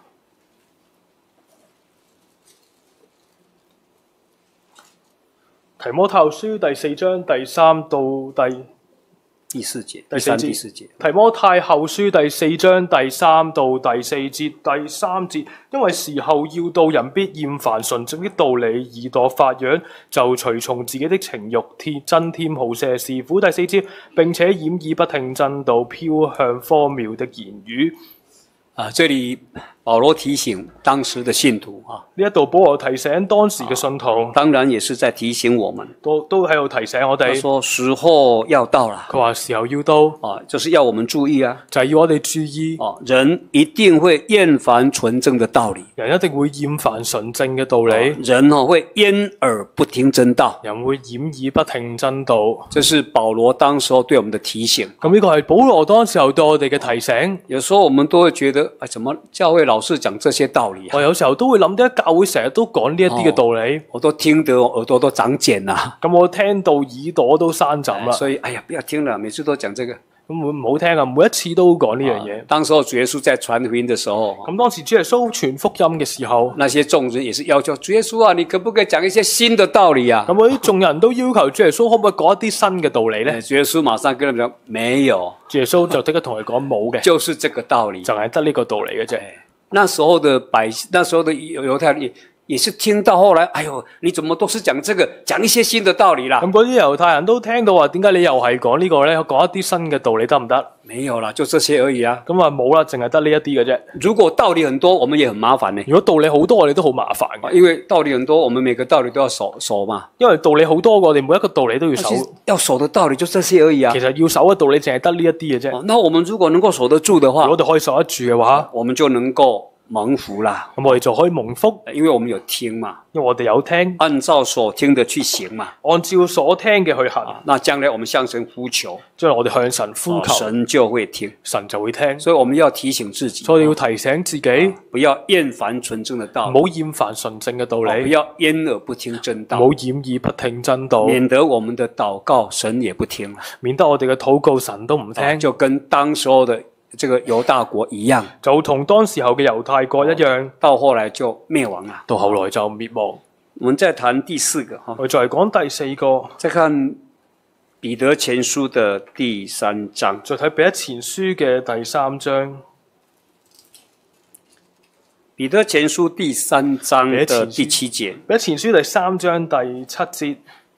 提摩太後書第4章第3到
第4節，
第4節，
第4節。
提摩太後書第4章第3到第4節，第3節，因為時候要到，人必厭煩純正的道理，耳朵發癢，就隨從自己的情慾，增添好些是苦。第4節，並且掩耳不聽真道，飄向荒謬的言語。
這裡保羅提醒當時的信徒啊，
呢一度保羅提醒當時嘅信徒，
當然也是在提醒我們，
都喺度提醒我哋。
他說時候要到了，
佢話時候要到
啊，就是要我們注意啊，
就係要我哋注意。
人一定會厭煩純正的道理，
人一定會厭煩純正嘅道理，
人會掩耳不聽真道，
人會掩耳不聽真道。
這是保羅當時候對我們的提醒。
咁呢個係保羅當時候對我哋嘅提醒。
有時候我們都會覺得，怎麼教會老是講這些道理啊？
我有時候都會諗，點解教會成日都講呢一啲嘅道理？
我都聽得耳朵都長繭啦。
咁我聽到耳朵都生疹啦。
所以，哎呀，不要聽了，每次都講這個。
咁會唔好聽啊！每一次都講呢樣嘢。
當時候主耶穌在傳福音的時候，
咁當時主耶穌傳福音嘅時候，
那些眾人也是要求主耶穌啊，你可不可以講一些新的道理啊？
咁嗰啲眾人都要求主耶穌可唔可以講一啲新嘅道理呢？
主耶穌馬上跟他們講，沒有。
主耶穌就即刻同佢講冇嘅，
就是這個道理，
就係得呢個道理嘅啫。
那時候的百姓，那時候的猶太人也是聽到後來，哎呦，你怎麼都是講這個，講一些新的道理啦？
咁嗰啲猶太人都聽到話，點解你又係講呢個呢？講一啲新嘅道理得唔得？
沒有啦，就這些而已啊。
咁啊冇啦，淨係得呢一啲嘅啫。
如果道理很多，我們也很麻煩呢。
如果道理好多，我哋都好麻煩嘅。
因為道理很多，我們每個道理都要守嘛。
因為道理好多，我哋每一個道理都要守。
要守的道理就這些而已啊。
其實要守嘅道理淨係得呢一啲嘅啫。
那我們如果能夠守得住的話，
如果我哋可以守得住嘅話，
我們就能夠蒙福啦。
咁我哋就可以蒙福，
因為我們有聽嘛。
因為我哋有聽，
按照所聽的去行嘛。
按照所聽嘅去行。
那將來我們向神呼求，
將來我哋向神呼求，
神就會聽，
神就會聽。
所以我們要提醒自己，
所以要提醒自己，
不要厭煩純正的道理，
唔好厭煩純正嘅道理，
不要掩耳不聽真道，
唔好掩耳不聽真道，
免得我們的禱告神也不聽了，
免得我哋嘅禱告神都唔聽，
就跟當時候的這個猶大國一樣，
就同當時候嘅猶太國一樣，
到後來就滅亡了，
到後來就滅亡。
我們再談第4個，
我再講第4個，
再看彼得前書的第3章，
再睇彼得前書嘅第3章。
彼得前書第3章的第7節，
彼得前書第3章第7節。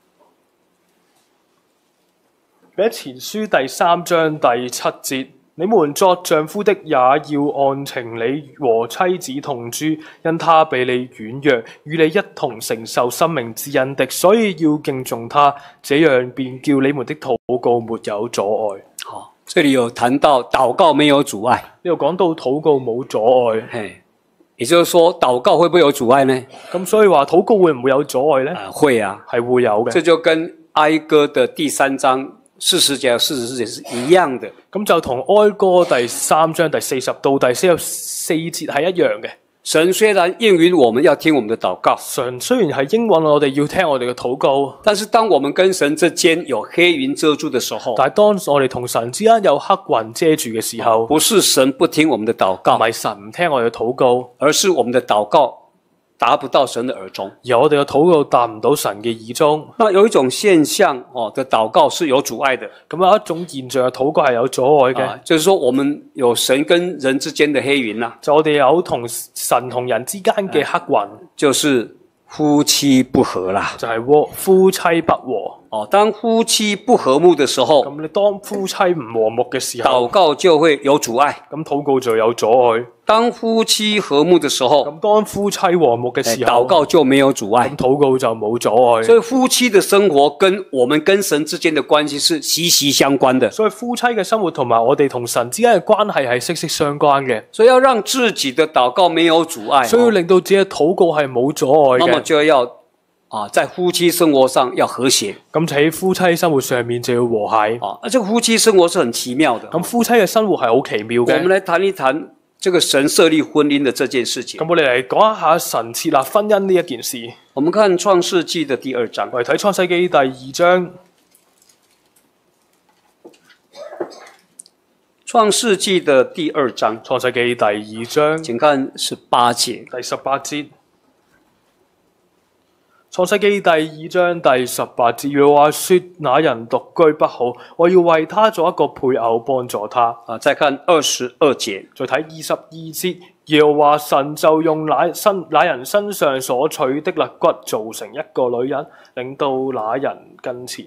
彼得前書第3章第7節。你們作丈夫的也要按情理和妻子同住，因他比你軟弱，與你一同承受生命之恩的，所以要敬重他，這樣便叫你們的禱告沒有阻礙。
好，這裡有談到禱告沒有阻礙，
呢度講到禱告冇阻礙，
也就是說禱告會不會有阻礙呢？
咁所以話禱告會唔會有阻礙呢？
會啊，
係會有嘅。
這就跟哀歌的第3章40節和44節是一樣的。
咁就同哀歌第3章第40到第44節係一樣嘅。
神雖然應允我們要聽我們的禱告，
神雖然係應允我哋要聽我哋嘅禱告，
但是當我們跟神之間有黑雲遮住的時候，
但係當我哋同神之間有黑雲遮住嘅時候，
不是神不聽我們的禱告，
唔係神唔聽我哋嘅禱告，
而是我們的禱告達不到神的耳中，
而我哋嘅禱告達唔到神嘅耳中。
那有一種現象的禱告是有阻礙的，
咁有一種現象嘅禱告係有阻礙嘅，
就是說我們有神跟人之間的黑雲啦，
就我哋有同神同人之間嘅黑雲，
就是夫妻不和啦，
就係夫妻不和。
哦，当夫妻不和睦的時候，
咁你當夫妻唔和睦嘅時候，
禱告就會有阻礙；
咁禱告就有阻礙。
當夫妻和睦的時候，
咁當夫妻和睦嘅時候，
禱告就沒有阻礙
咁。禱告就冇阻礙。
所以夫妻的生活跟我們跟神之間的關係是息息相關的。
所以夫妻嘅生活同埋我哋同神之間嘅關係係息息相關嘅。
所以要讓自己的禱告沒有阻礙，
所以要令到自己嘅禱告係冇阻礙
那麼
嘅。
就要在夫妻生活上要和諧。
咁喺夫妻生活上面就要和諧。
這個夫妻生活是很奇妙的。
咁夫妻嘅生活係好奇妙
我們
嘅。
來談一談這個神設立婚姻的這件事情。
咁我哋嚟講一下神設立婚姻呢一件事。
我們看創世紀的第2章。
我哋睇創世紀第2章。
創世紀的第2章。
創世紀第2章。
請看18節。
第18節。創世紀第2章第18節，耶和華說：那人獨居不好，我要為他做一個配偶幫助他。
再看22節，
再睇22節，耶和華神就用那人身上所取的肋骨造成一個女人，領到那人跟前。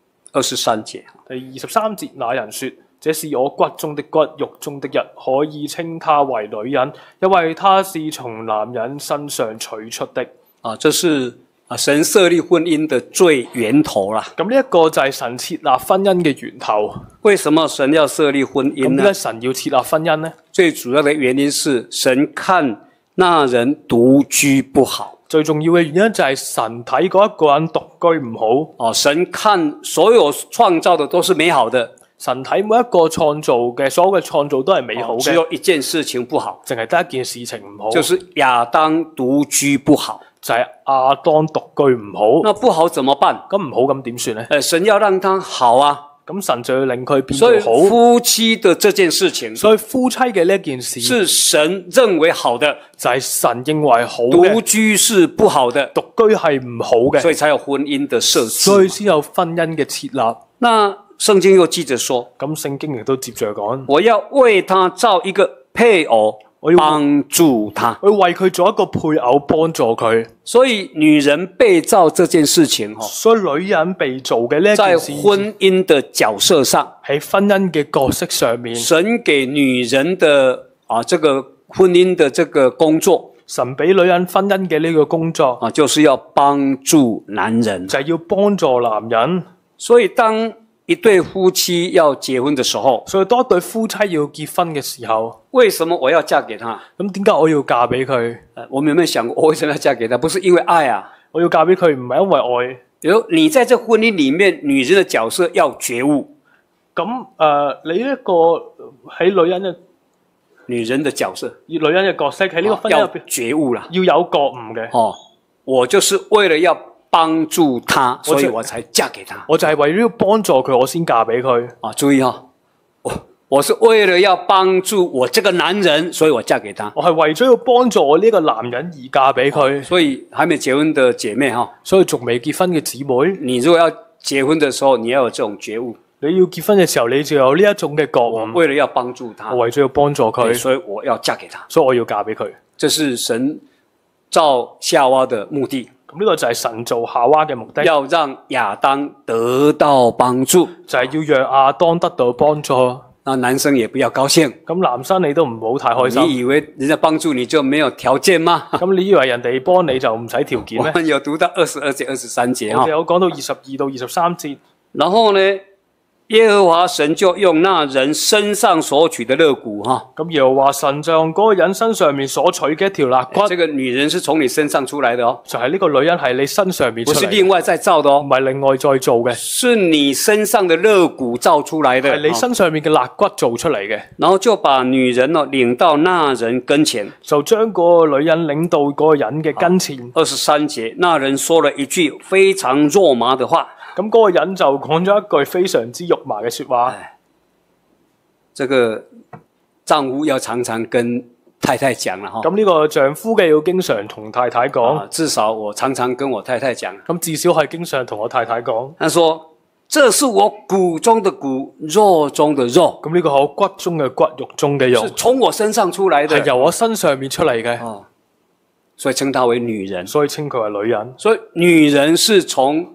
23節，
第23節，那人說：這是我骨中的骨，肉中的肉，可以稱她為女人，因為她是從男人身上取出的。
這是神設立婚姻的最源頭啦。
咁呢一個就係神設立婚姻嘅源頭。
為什麼神要設立婚姻呢？
咁點解神要設立婚姻呢？
最主要的原因是神看那人獨居不好。
最重要嘅原因就係神睇嗰一個人獨居唔好。
神看所有創造的都是美好的。
神睇每一個創造嘅所有嘅創造都係美好嘅。
只有一件事情不好，
淨係得一件事情唔好，
就是亞當獨居不好。
就係亞當獨居唔好。
那不好怎麼辦？
咁唔好咁點算呢？
神要讓他好啊。
咁神就要令佢變到好。
所以夫妻的這件事情，
所以夫妻嘅呢件事
是神認為好的，
就係神認為好嘅。
獨居是不好的，
獨居係唔好嘅，
所以才有婚姻的設置，
所以先有婚姻嘅設立。
那聖經又記着說，
咁聖經亦都接着講，
我要為他造一個配偶，我要幫助他，
我要為佢做一個配偶幫助佢。
所以女人被造這件事情，
所以女人被造嘅呢件事，
在婚姻的角色上，
喺婚姻嘅角色上面，
神給女人的這個婚姻的這個工作，
神俾女人婚姻嘅呢個工作，
就是要幫助男人，
就係要幫助男人。
所以當一對夫妻要結婚的時候，
所以當一對夫妻要結婚嘅時候，
為什麼我要嫁給他？
咁點解我要嫁俾佢？
我們有沒有想過，我為什麼要嫁給他？不是因為愛啊，
我要嫁俾佢唔係因為愛。
比如你在這婚姻裏面，女人的角色要覺悟。
咁你一個喺女人嘅角色，女人嘅角色喺呢個婚姻入邊
要覺悟啦，
要有覺悟嘅。
我就是為了要幫助他，所以我才嫁給他。
我就係為咗要幫助佢，我先嫁俾佢。
注意我是為了要幫助我這個男人，所以我嫁給他。
我係為咗要幫助我呢個男人而嫁俾佢。
所以還沒結婚的姐妹
所以仲未結婚嘅姊妹，
你如果要結婚的時候，你要有這種覺悟。
你要結婚嘅時候，你就有呢一種嘅覺悟。
為了要幫助他，
我為咗要幫助佢，
所以我要嫁給他。
所以我要嫁俾佢。
這是神造夏娃的目的。
咁呢個就係神造夏娃嘅目的，
要讓亞當得到幫助，
就係要讓亞當得到幫助。
那男生也不要高興。
咁男生你都唔好太開心。
你以為人家幫助你就沒有條件嗎？
咁你以為人哋幫你就唔使條件咩？
我們有讀到22節、23節
我哋有講到22到23節。
然後呢，耶和華神就用那人身上所取的肋骨
咁耶和華神就用嗰個人身上面所取嘅一條肋骨。
這個女人是從你身上出來的
就係呢個女人係你身上面出嚟，
不是另外再造的
唔係另外再做嘅，
是你身上的肋骨造出來的，
係你身上面嘅肋骨做出嚟嘅。
然後就把女人領到那人跟前，
就將嗰個女人領到嗰個人嘅跟前。
23節，那人說了一句非常肉麻的話。
咁嗰個人就講咗一句非常之肉麻嘅說話。
這個丈夫要常常跟太太講啦，
咁呢個丈夫嘅要經常同太太講。
至少我常常跟我太太講。
咁至少係經常同我太太講。
他說：這是我骨中的骨，肉中的肉。
咁呢個係我骨中嘅骨，肉中嘅肉。
是從我身上出來的，
係由我身上面出嚟嘅。
所以稱她為女人。
所以稱佢為女人。
所以女人是從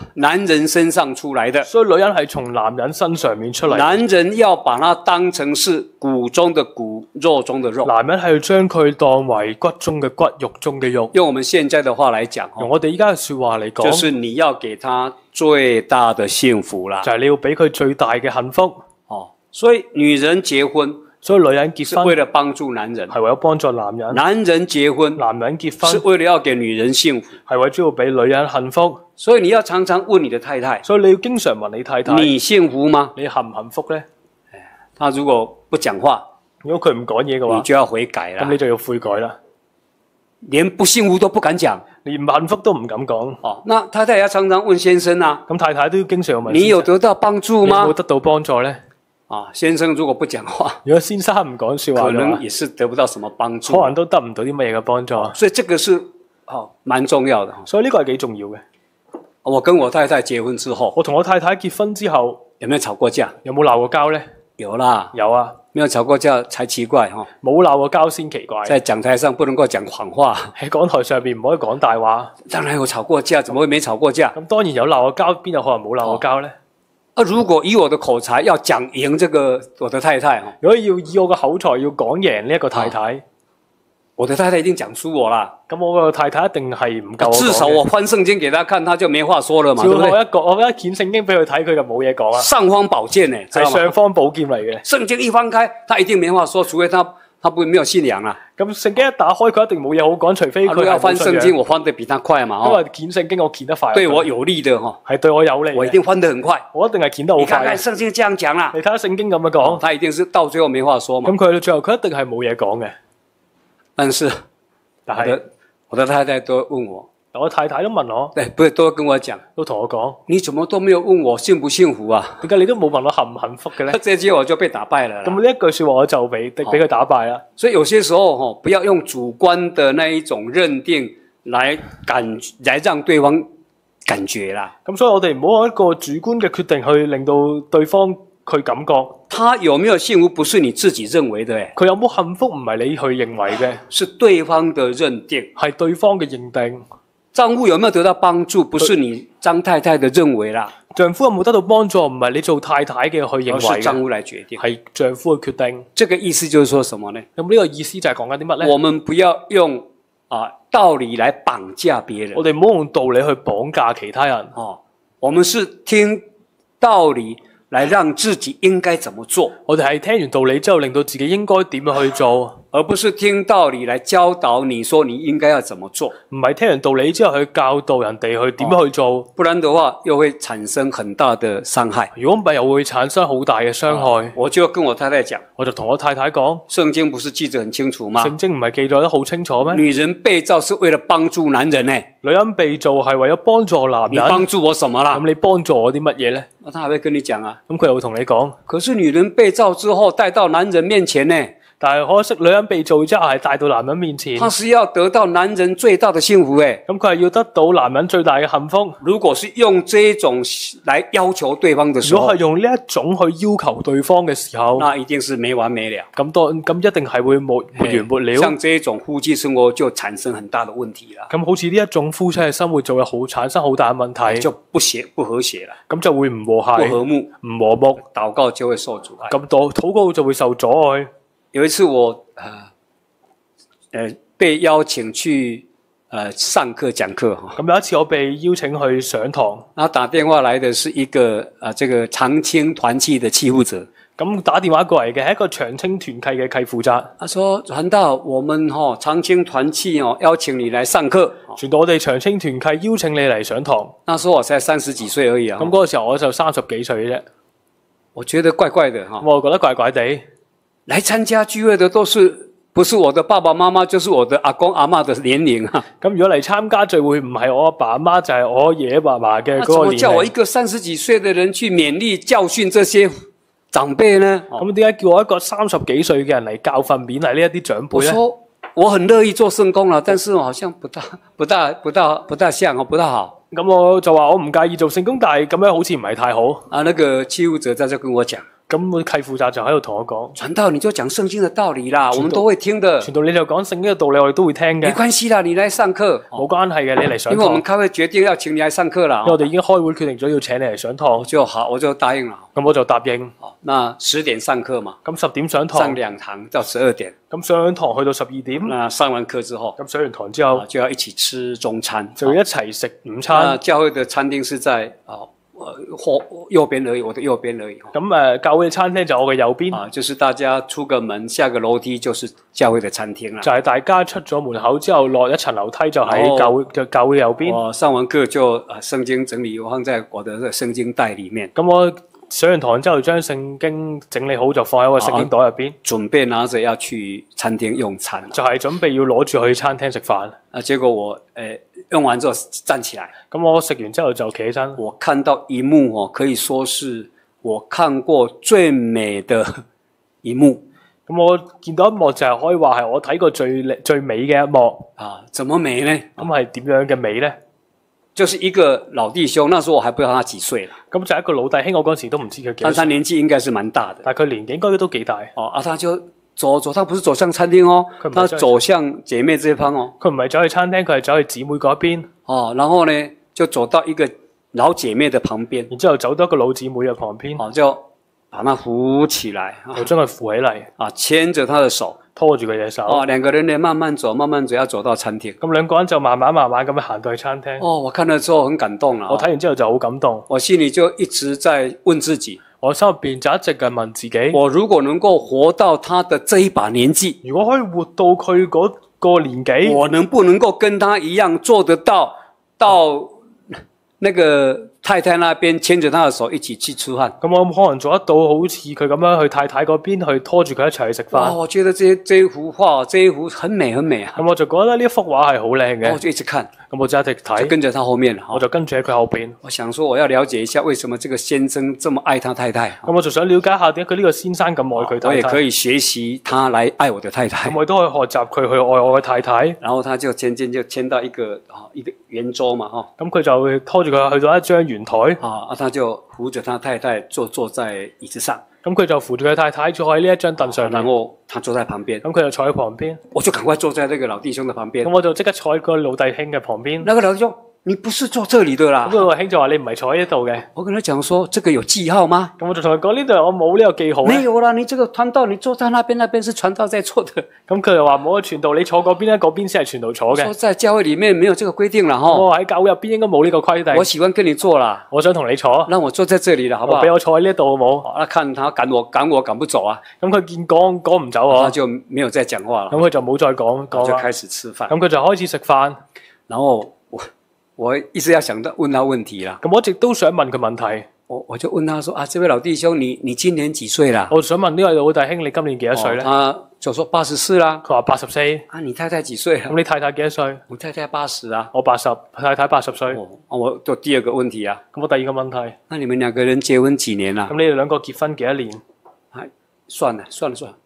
男人身上出來的。
所以女人係從男人身上面出嚟。
男人要把它當成是骨中的骨，肉中的肉。
男人係要將佢當為骨中嘅骨，肉中嘅肉。
用我們現在的話來講，
用我哋依家嘅說話嚟講，
就是你要給他最大的幸福啦。
就係你要俾佢最大嘅幸福。
所以女人結婚，
所以女人結婚
是為了幫助男人，
係為咗幫助男人。
男人結婚，
男人結婚
是為了要給女人幸福，
係為咗要俾女人幸福。
所以你要常常問你的太太，
所以你要經常問你太太，
你幸福嗎？
你幸唔幸福呢？
他如果不講話，
如果佢唔講嘢嘅話，
你就要悔改啦。
咁你就要悔改啦。
連不幸福都不敢講，
連唔幸福都唔敢講。
那太太也要常常問先生啊，
咁太太都要經常問，
你有得到幫助嗎？
你有冇得到幫助呢？
先生如果不講話，
如果先生唔講說話，
可能也是得不到什麼幫助，
可能都得唔到啲乜嘢嘅幫助。
所以這個是蠻重要的。
所以呢個係幾重要嘅。
我跟我太太結婚之後，
我同我太太結婚之後，
有沒有吵過架？
有冇鬧過交呢？
有啦，
有啊。
沒有吵過架才奇怪
冇鬧過交先奇怪。
在講台上不能夠講謊話，
喺講台上邊唔可以講大話。
當然有吵過架，怎麼會沒吵過架？
咁當然有鬧過交，邊有可能冇鬧過交呢？
如果以我的口才要講贏這個我的太太，
如果要以我嘅口才要講贏呢一個太太，
我的太太一定講輸我啦。
咁我個太太一定係唔夠我講嘅。
至少我翻聖經給他看，他就沒話說了嘛，對不對？
我一卷聖經俾佢睇，佢就冇嘢講啦。
尚方寶劍呢，
係尚方寶劍嚟嘅。
聖經一翻開，他一定沒話說，除非他沒有信仰啦。
咁聖經一打開，佢一定冇嘢好講，除非佢
要翻聖經，我翻得比他快嘛。
因為卷聖經我卷得快，
對我有利的
係對我有利。
我一定翻得很快，
我一定係卷得好快。
你看看聖經這樣講啦，
你睇下聖經咁樣講，
他一定是到最後沒話說嘛。
咁佢到最後佢一定係冇嘢講嘅。但係
我的太太都問我，
我太太都問我，
不是都跟我講，
都同我講，
你怎麼都沒有問我幸不幸福啊？
點解你都冇問我幸唔幸福嘅咧？
這句我就被打敗了。
咁呢一句說話我就俾佢打敗啦。
所以有些時候不要用主觀的那一種認定來讓對方感覺啦。
咁所以我哋唔好用一個主觀嘅決定去令到對方佢感覺，
他有沒有幸福不是你自己認為的，
佢有冇幸福唔係你去認為嘅，
是對方的認定，
係對方嘅認定。
丈夫有沒有得到幫助，不是你張太太的認為啦。
丈夫有冇得到幫助，唔係你做太太嘅去認為嘅，
而是丈夫來決定，
係丈夫嘅決定。
這個意思就是說什麼呢？
咁呢個意思就係講緊啲乜呢？
我們不要用道理來綁架別人，
我哋唔好用道理去綁架其他人。
我們是聽道理來讓自己應該怎麼做。
我哋係聽完道理之後，令到自己應該點樣去做，
而不是聽道理來教導你說你應該要怎麼做。
唔係聽完道理之後去教導人哋去點樣去做，
不然的話又會產生很大的傷害。
如果唔係又會產生好大嘅傷害。
我就跟我太太講，
我就同我太太講，
聖經不是記得很清楚嗎？
聖經唔係記載得好清楚咩？
女人被造是為了幫助男人呢，
女人被造係為咗幫助男人。
你幫助我什麼啦？
咁你幫助我啲乜嘢呢？
他還會跟你講啊，
咁佢又會同你講，
可是女人被造之後帶到男人面前呢，
但係可惜女人被造之後係帶到男人面前，
她是要得到男人最大的幸福誒。
咁佢係要得到男人最大嘅幸福。
如果是用這一種來要求對方的時候，
如果係用呢一種去要求對方嘅時候，
那一定是沒完沒了。
咁一定係會沒完沒了。
像這一種夫妻生活就產生很大的問題啦。
咁好似呢一種夫妻嘅生活就會產生好大嘅問題，
就不和諧啦。
咁就會唔和諧、
不和睦、
唔和睦，
禱告就會受阻礙。
咁禱告就會受阻礙。
有一次我被邀請去上課講課哈。
咁有一次我被邀請去上堂，
然後打電話來的是一個這個長青團契的契負責。
咁打電話過嚟嘅係一個長青團契嘅契負責。
他說：傳道，我們長青團契邀請你來上課。
傳道，我哋長青團契邀請你嚟上堂。
那時候我才30幾歲而已啊。
咁嗰個時候我就30幾歲啫。
我覺得怪怪的哈。
我覺得怪怪地。來
參加聚會的都是不是我的爸爸媽媽，就是我的阿公阿嬷的年齡啊。
咁如果嚟參加聚會唔係我阿爸阿媽，就係我爺爺爸爸嘅嗰個年齡。
怎麼叫我一個30幾歲的人去勉勵教訓這些長輩呢？
咁點解叫我一個30幾歲嘅人嚟教訓勉勵呢一啲長輩呢？
我說我很樂意做聖工啦，但是好像不大像不大好。
咁我就話我唔介意做聖工，但係咁樣好似唔係太好。
那個契負責在這跟我講。
咁契負責就喺度同我講，
傳道你就講聖經的道理啦，我們都會聽的。
傳道你就講聖經嘅道理，我哋都會聽嘅。
沒關係啦，你來上課
冇關係嘅，你嚟上堂。
因為我們開會決定要請你來上課啦。
因為我哋已經開會決定咗要請你嚟上堂。
就好，我就答應了。
咁我就答應。
那10點上課嘛。
咁10點上堂。
上2堂到12點。
咁上堂去到12點。
那上完課之後。
咁上完堂之後
就要一起吃中餐。
就要一齊食午餐。
教會的餐廳是在右邊而已，我的右邊而已。
咁教會嘅餐廳就我嘅右邊。
就是大家出個門下個樓梯就是教會的餐廳啦。
就係大家出咗門口之後落一層樓梯就喺教會右邊。
我上完課就聖經整理放在我的聖經袋裡面。
咁我上完堂之後將聖經整理好就放喺我聖經袋入邊。
準備拿着要去餐廳用餐。
就係準備要攞住去餐廳食飯。
結果我用完之後站起來。
咁我食完之後就企起身。
我看到一幕可以說是我看過最美的一幕。
咁我見到一幕就係可以話係我睇過最美嘅一幕。
怎麼美呢？
咁係點樣嘅美呢？
就是一個老弟兄，那時候我還不知道他幾歲啦。
咁就係一個老弟兄，我嗰時都唔知佢幾歲。
但他年紀應該是蠻大的。
但係佢年紀應該都幾大。
他就走，他不是走向餐廳哦，他走向姐妹這方哦。
佢唔係走去餐廳，佢係走去姊妹嗰邊。
然後呢就走到一個老姐妹的旁邊，
然之後走到一個老姊妹嘅旁邊。
就把他扶起來，
就將佢扶起嚟。
牽着他的手。
拖住佢隻手。
兩個人呢慢慢走，慢慢走，要走到餐廳。
咁兩個人就慢慢咁樣行到去餐廳。
我看了之後很感動啦。
我睇完之後就好感動。
我心裡就一直在問自己。
我心入邊就一直問自己。
我如果能夠活到他的這一把年紀，
如果可以活到佢嗰個年紀，
我能不能夠跟他一樣做得到那個太太那邊牽着他的手一起去吃飯？
咁我可能做得到好似佢咁樣去太太嗰邊去拖住佢一齊去食飯。
我覺得這一幅畫，這一幅很美很美啊。
咁我就覺得呢一幅畫係好靚嘅。
我就一直看。
咁我就一直睇。
就跟着他後面。
我就跟住喺佢後邊。
我想說我要了解一下，為什麼這個先生這麼愛他太太。
咁我就想了解下點解佢呢個先生咁愛佢太太。
我也可以學習他來愛我的太太。
咁我都可以學習佢去愛我嘅太太。
然後他就牽到一個圓桌嘛，
咁佢就拖住佢去到一張圓台。
他就扶着他太太坐在椅子上。
咁佢就扶住佢太太坐喺呢一張凳上面。
然後他坐在旁邊。
咁佢就坐喺旁邊。
我就趕快坐在那個老弟兄的旁邊。
咁我就即刻坐喺個老弟兄嘅旁邊。
那個老弟兄，你不是坐這裡的啦。
咁個老弟兄就話你唔係坐喺呢度嘅。
我跟他講說，這個有記號嗎？
咁我就同佢講呢度我冇呢個記號。
沒有啦，你這個傳道你坐在那邊，那邊是傳道在坐的。
咁佢就話冇傳道，你坐嗰邊咧，嗰邊先係傳道坐嘅。
說在教會裡面沒有這個規定啦，
我喺教會入邊應該冇呢個規定。
我喜歡跟你坐啦，
我想同你坐。
讓我坐在這裡啦，好不好？
俾我坐喺呢度好冇？
那看他趕我趕不走啊。
咁佢見趕唔走啊，
他就沒有再講話啦。
咁佢就冇再講，
就開始吃飯。
咁佢就開始食飯。
然後我一直要想到問他問題啦。
咁我一直都想問佢問題。
我就問他說這位老弟兄，你今年幾歲啦？
我想問呢位老弟兄，你今年幾多歲咧？
他就說84啦。
佢話84。
你太太幾歲啊？
咁你太太幾多歲？
我太太80啊。
我80，太太80歲。
我就第二個問題啊。
咁我第二個問題。
那你們兩個人結婚幾年啦？
咁你哋兩個結婚幾多年？
算了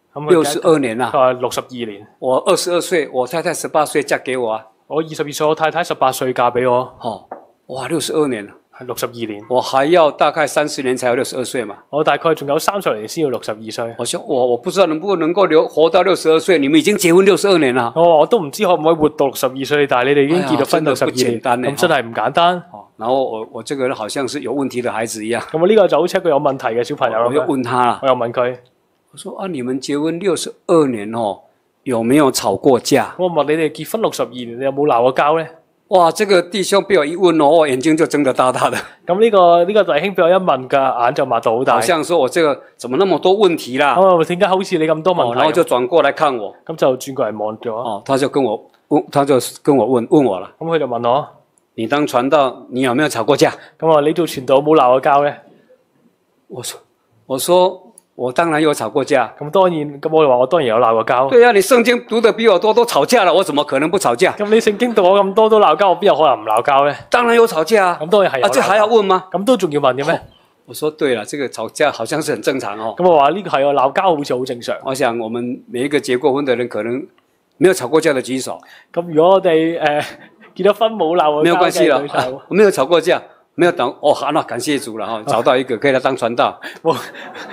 ，62年啦。
佢話62年。
我22歲，我太太18歲嫁給我啊。
我22歲，我太太18歲嫁俾我。
哇，62年啦。
係62年。
我還要大概30年才有62歲嘛。
我大概仲有30年先要62歲。
我說我不知道能不能夠活到62歲，你們已經結婚62年啦。
我都唔知可唔可以活到62歲，但係你哋已經結咗婚到12年，咁真係唔簡單。
然後我這個人好像是有問題的孩子一樣。
咁我呢個就好似一個有問題嘅小朋友。
我又問他啦，
我又問佢，
我說你們結婚62年有沒有吵過架？
我問你哋結婚62年，你有冇鬧過交咧？
哇！這個弟兄被我一問我眼睛就睜得大大的。
咁呢個弟兄俾我一問㗎，眼就擘到好大。
好像說我這個怎麼那麼多問題啦？
點解好似你咁多問題？
然後就轉過來看我。
咁就轉過嚟望咗。
他就跟我問我啦。
咁佢就問我：
你當傳道，你有沒有吵過架？
咁話你做傳道冇鬧過交咧？
我說我當然有吵過架。
咁當然，咁我就話我當然有鬧過交。
對啊，你聖經讀得比我多，都吵架了，我怎麼可能不吵架？
咁你聖經讀我咁多都鬧交，我邊有可能唔鬧交咧？
當然有吵架啊！
咁當然係。
這還要問嗎？
咁都仲要問嘅咩？
我說對了，這個吵架好像是很正常哦。
咁我話呢個係鬧交好似好正常。
我想我們每一個結過婚的人，可能沒有吵過架的舉手。
咁如果我哋結咗婚冇鬧過交，
沒有關係啦，我沒有吵過架。沒有等那感謝主了找到一個可以來當傳道。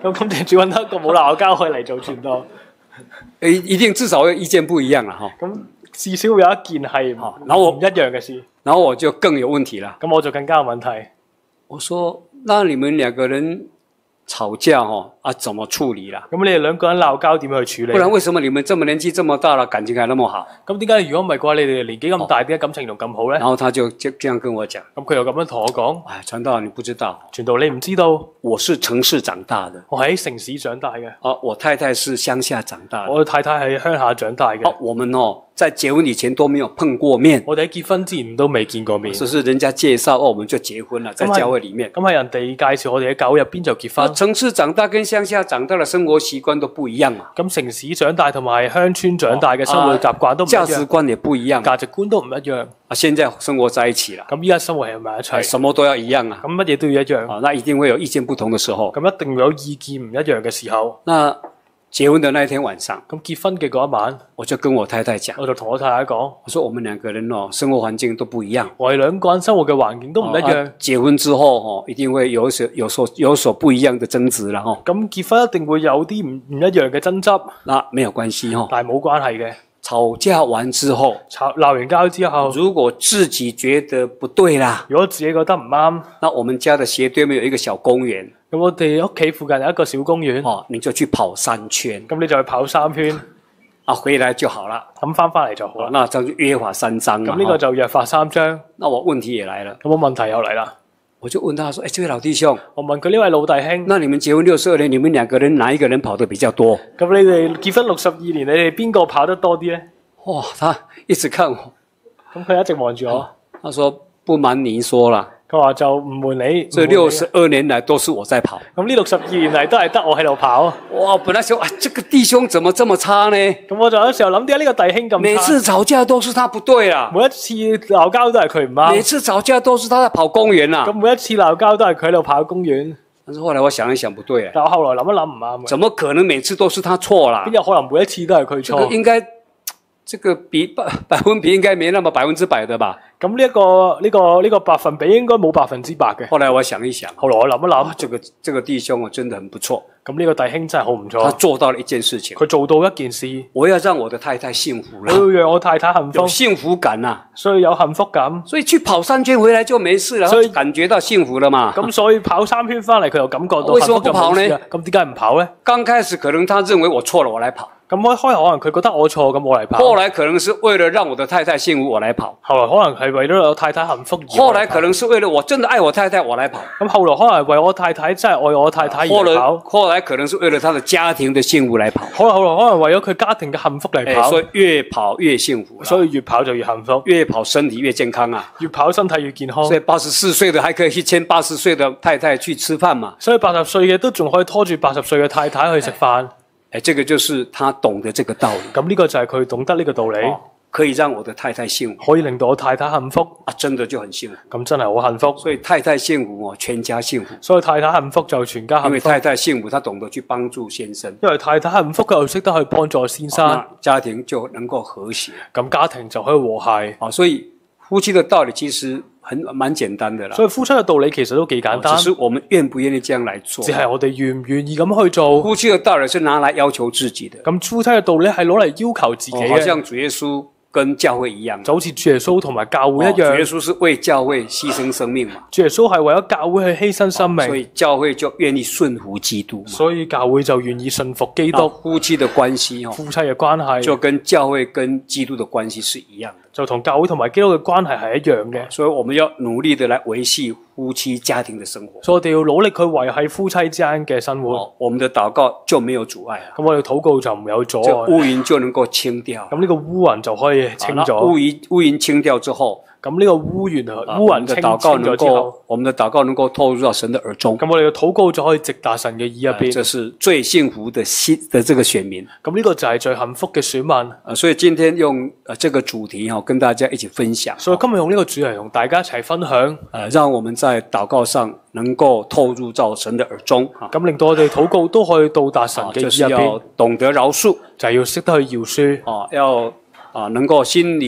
咁感謝主揾到一個冇鬧交可以嚟做傳道。
一定至少會意見不一樣啦，哈。
咁至少會有一件係
然後
唔一樣嘅事。
然後我就更有問題啦。
咁我就更加有問題。
我說：那你們兩個人吵架怎麼處理啦？
咁你哋兩個人鬧交點樣去處理？
不然為什麼你們這麼年紀這麼大了，感情還那麼好？
咁點解如果唔係嘅話，你哋年紀咁大，點解感情仲咁好咧？
然後他就這樣跟我講。
咁佢又咁樣同我講：
哎，傳道你不知道，
傳道你唔知道，
我是城市長大的。
我喺城市長大嘅。
我太太是鄉下長大的。
我太太喺鄉下長大嘅。
我們在結婚以前都沒有碰過面。
我哋喺結婚之前都未見過面。
只是人家介紹我們就結婚了，在教會裏面。
咁係人哋介紹我哋喺教會入邊就結婚。
城市長大跟鄉下長大的生活習慣都不一樣嘛。
咁城市長大同埋鄉村長大嘅生活習慣都唔一樣。
價值觀也不一樣。
價值觀都唔一樣。
現在生活在一起了。
咁依家生活喺埋一齊。
什麼都要一樣啊。
咁乜嘢都要一樣。
那一定會有意見不同的時候。
咁一定會有意見唔一樣嘅時候。
那結婚的那一天晚上，
咁結婚嘅嗰一晚，
我就跟我太太講，
我就同我太太講，
我說我們兩個人生活環境都不一樣，
我哋兩個人生活嘅環境都唔一樣。
結婚之後一定會有所不一樣的爭執啦。
咁結婚一定會有啲唔一樣嘅爭執。
那沒有關係
但係冇關係嘅。
吵架完之後，
鬧完交之後，
如果自己覺得不對啦，
如果自己覺得唔啱，
那我們家的斜對面有一個小公園，
咁我哋屋企附近有一個小公園，
你就去跑3圈，
咁你就去跑3圈，
回來就好了，
咁翻嚟就好啦。
那就約法3章嘛。
咁呢個就約法3章。
那我問題也來了，
咁我問題又嚟啦。
我就問他說：這位老弟兄，
我問佢呢位老弟兄，
那你們結婚62年，你們兩個人哪一個人跑得比較多？
咁你哋結婚62年，你哋邊個跑得多啲咧？
哇！他一直看我，
咁佢一直望住我。
他說：不瞞你說啦，
佢話就唔瞞你，
這62年來都是我在跑。
咁呢62年嚟都係得我喺度跑。
哇！本來想，這個弟兄怎麼這麼差呢？
咁我就有時候諗，點解呢個弟兄咁差？
每次吵架都是他不對啦，
每一次鬧交都係佢唔啱。
每次吵架都是他在跑公園啦。
咁每一次鬧交都係佢喺度跑公園。
但是後來我想一想，不對。
但我後來諗一諗唔啱。
怎麼可能每次都是他錯啦？
邊有可能每一次都係佢錯？
這個應該。這個百分比應該沒那麼100%的吧？
咁呢個百分比應該冇100%嘅。
後來我想一想，
後來我諗一諗，
這個弟兄真的很不錯。
咁呢個弟兄真係好唔錯。
他做到了一件事情，
佢做到一件事，
我要讓我的太太幸福了，
我要讓我太太幸福，
有幸福感啊，
所以有幸福感，
所以去跑3圈回來就沒事了，所以感覺到幸福了嘛。
咁所以跑3圈翻嚟，佢又感覺到幸福。
為什麼不跑呢？
咁點解唔跑呢？
剛開始可能他認為我錯了，我來跑。
咁開頭可能佢覺得我錯，咁我嚟跑。
後來可能是為了讓我的太太幸福，我來跑。
後來可能係為咗我太太幸福而。
後來可能是為了我真的愛我太太，我來跑。
咁後來可能係為我太太真係愛我太太而跑。
後來可能是為了他的家庭的幸福來跑。
後來可能為咗佢家庭嘅幸福嚟跑。
所以越跑越幸福。
所以越跑就越幸福。
越跑身體越健康啊！
越跑身體越健康。
所以84歲的還可以去牽80歲的太太去吃飯嘛？
所以80歲嘅都仲可以拖住80歲嘅太太去食飯。
這個就是他懂得這個道理。
咁呢個就係佢懂得呢個道理，
可以讓我的太太幸福，
可以令到我太太幸福
啊！真的就很幸福。
咁真係好幸福。
所以太太幸福全家幸福。
所以太太幸福就全家幸福。
因為太太幸福，她懂得去幫助先生。
因為太太幸福，佢又識得去幫助先生，
家庭就能夠和諧。
咁家庭就可以和諧。
所以夫妻的道理其實蠻簡單的啦。
所以夫妻嘅道理其實都幾簡單，
只是我們願不願意這樣來做。
只係我哋願唔願意咁去做。
夫妻嘅道理是拿來要求自己的。
咁夫妻嘅道理係攞嚟要求自己嘅。
好像主耶穌跟教會一樣，
就好似主耶穌同埋教會一樣。
主耶穌是為教會犧牲生命嘛。
主耶穌係為咗教會去犧牲生命，
所以教會就願意順服基督嘛。
所以教會就願意順服基督。
夫妻的關係，
夫妻嘅關係
就跟教會跟基督的關係是一樣的，
就同教會同埋基督嘅關係係一樣嘅。
所以我們要努力的來維繫夫妻家庭的生活。
所以我哋要努力去維繫夫妻之間嘅生活。
我們的禱告就沒有阻礙啦。
咁我哋禱告就唔有阻礙，
烏雲就能夠清掉。
咁呢個烏雲就可以清咗。
烏雲清掉之後，
咁呢個烏雲清咗之後，
我們的禱告能夠透入到神的耳中。
咁我哋嘅禱告就可以直達神嘅耳入邊。
這是最幸福的這個選民。
咁呢個就係最幸福嘅選民。
所以今天用這個主題跟大家一起分享。
所以今日用呢個主題同大家一齊分享。
讓我們在禱告上能夠透入到神的耳中。
咁令到我哋禱告都可以到達神嘅耳入邊。
就是要懂得饒恕，
就係要識得去饒恕。
要能夠心裏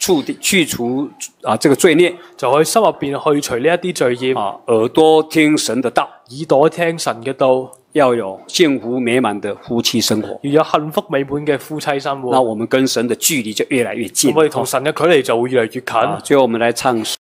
去除這個罪孽，
就可以心入邊去除呢一啲罪孽。
耳朵聽神的道，
耳朵聽神嘅道，
要有幸福美滿的夫妻生活，
要有幸福美滿嘅夫妻生活。
那我們跟神的距離就越來越近，
我哋同神嘅距離就會越嚟越近。
最後我們來唱。